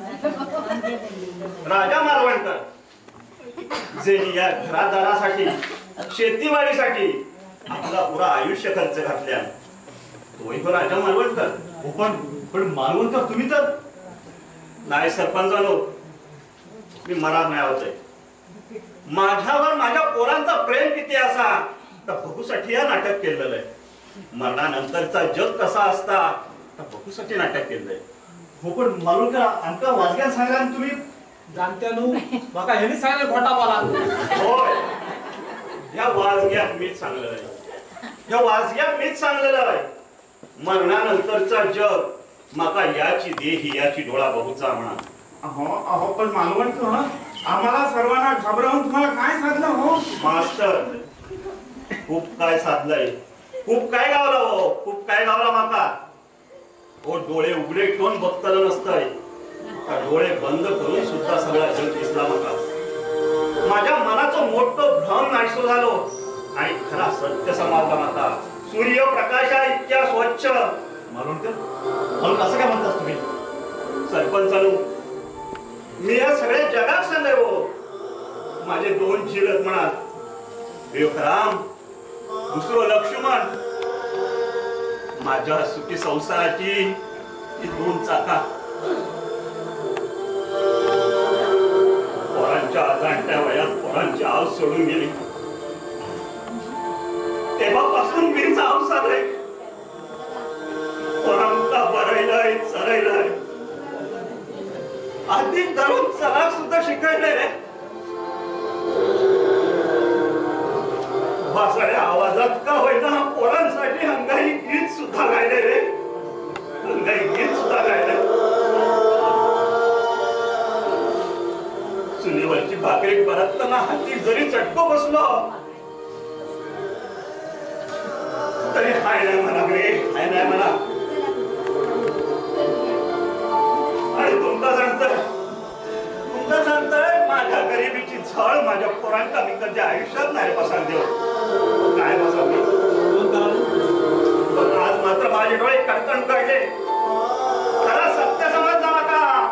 राजा मालवणकर जे या घरादारासाठी शेतीवाडीसाठी आपला पुरा आयुष्य खर्च घातल्या तोही तो राजा मालवणकर पण मालवणकर तुम्ही तर नाही सरपंचानो मी मरा नाही होतोय माझ्यावर माझ्या पोरांचा प्रेम किती असा तर बघूसाठी हा नाटक केलेलं आहे मरणानंतरचा जग कसा असता तर बघूसाठी नाटक केलंय हो पण मालवणकर आमका वाजग्यान सांगा तुम्ही
जाणत्यानू बघा ह्यानी सांगितलं खोटा बोला
होय या वाजग्यात मीच सांगलेलं आहे या वाजग्यात मीच सांगलेलं आहे मरणानंतरचा जग माका याची देही याची डोळा बघूचा म्हणा
अहो पण मालवणकर आम्हाला सर्वांना घाबरवून तुम्हाला काय साधलं हो
मास्टर खूप काय साधलंय खूप काय गावला हो खूप काय गावला माका हो डोळे उघडे ठेवून बघताना नसतंय डोळे बंद करून सुद्धा सगळा जग दिसला माका माझ्या मनाचं मोठं भ्रम नाहीसो झालो आणि खरा सत्य समावला माका सूर्यप्रकाशा इतक्या स्वच्छ म्हणून असं काय म्हणतास तुम्ही सरपंचानू मी या सगळ्या जगात सांगाय हो माझे दोन चिलक म्हणाल एक राम दुसरं लक्ष्मण माझ्या सुखी संसाराची ही दोन चाका पोरांच्या जाणत्या वयात पोरांची आव सोडून गेली तेव्हापासून मी जाऊ साधे पोरांका बरायलाय चरायलाय आधी दररोज चला सुद्धा शिकायले रे वासळ्या आवाजात का होईना पोरांसाठी अंगाई गीत सुद्धा गायले रे अंगाई गीत सुद्धा गायले चुलीवरची भाकरी परतताना हाती जरी चटको बसलो तरी हाय नाही म्हणा रे हाय नाही म्हणा तुमका सांगतोय माझ्या गरिबीची झळ माझ्या पोरांका मी कधी आयुष्यात नाही पसार देऊ काय बसावली पण आज मात्र माझे डोळे कडकण काढले खरा सत्य समज झाला का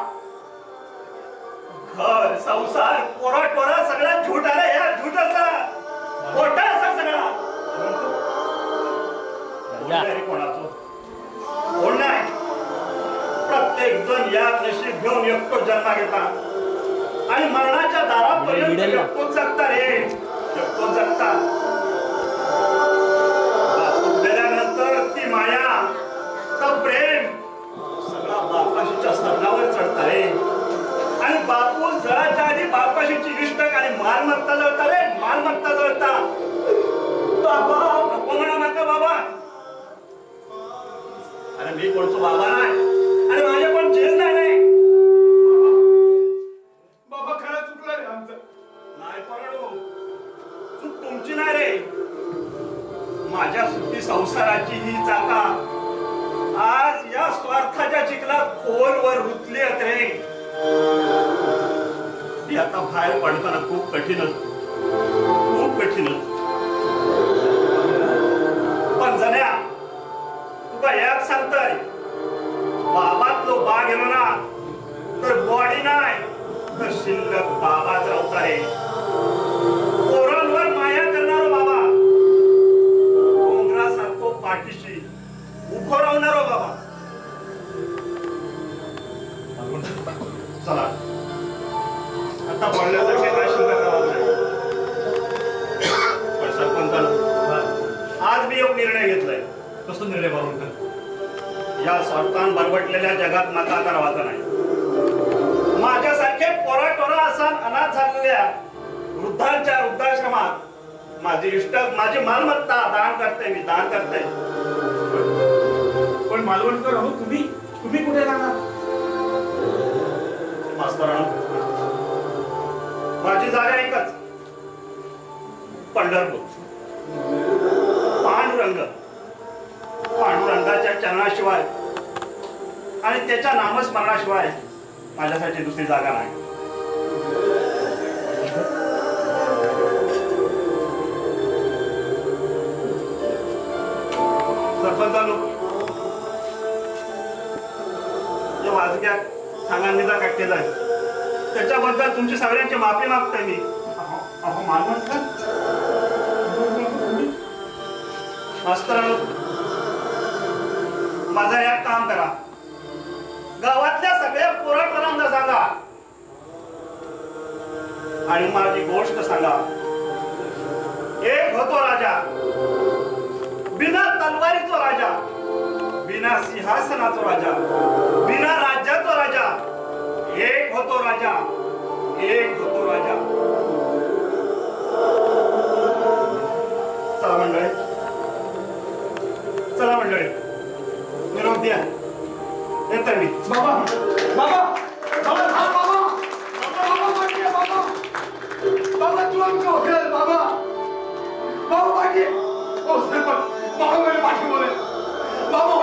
घर संसार पोरा टोरा सगळा झूट आला या झूटाचा खोटा असा सगळा कोणाचं कोण नाही प्रत्येक जण या नशीब घेऊन एकटो जन्मा घेता आणि मरणाच्या दारापर्यंत एकटोच जगता रे एकटोच जगता गेल्यानंतर ती माया तर प्रेम सगळा बापाशीच्या स्तरावर चढता रे आणि बापू जळाच्या आधी बापाशीची इष्टक आणि मालमत्ता जळता रे मालमत्ता जळता बाबा नको म्हणा नका बाबा अरे मी कोणतो बाबा नाही आणि माझ्या पण जेल नाही
बाबा खरं चुकलं रे आमचं
नाही परडू चूक तुमची नाही रे माझ्या सुखी संसाराची ही चाका आज या स्वार्थाच्या चिखलात खोलवर रुतली रे ती आता बाहेर पडताना खूप कठीणच पण जण्या तुका एक सांगतय बाबातलो बा गेलो ना तर बॉडी नाही तर शिल्लक बाबाच राहता रे पोरांवर माया
निर्णय बाळवंत. या स्वार्थान बरबटलेल्या जगात माका आता राहायचं नाही. माझ्यासारखे पोराटोरा असा अनाथ झालेल्या वृद्धांच्या वृद्धाश्रमात माझी माझी मालमत्ता दान करते, मी दान करते.
पण मालवणकर अहो तुम्ही कुठे राहणार?
मास्तरांनो, माझी जागा एकच, पंढरपूर. पांडुरंगाच्या चरणाशिवाय आणि त्याच्या नामस्मरणाशिवाय माझ्यासाठी दुसरी जागा नाही. सरपंचांनो, या वाजक्यात सांगांनीचा केला त्याच्याबद्दल तुमची सगळ्यांची माफी मागतोय मी.
अहो मालवणकर,
मास्तरांनो, माझा एक काम करा, गावातल्या सगळ्या पोराटोरांना सांगा आणि माझी गोष्ट सांगा. एक होतो राजा, बिना तलवारीचो राजा, बिना सिंहासनाचो राजा, बिना राज्याचो राजा. एक होतो राजा, एक होतो राजा. चला मंडळी, चला मंडळी, निरोप द्या. येतो मी.
बाबा बाबा बाबा बाबा बाबा पाटील बाबा बाबा तू आमचं वकील बाबा बाबा पाटील. ओ सरपंच बाबा मेरे पाठी बोले बाबा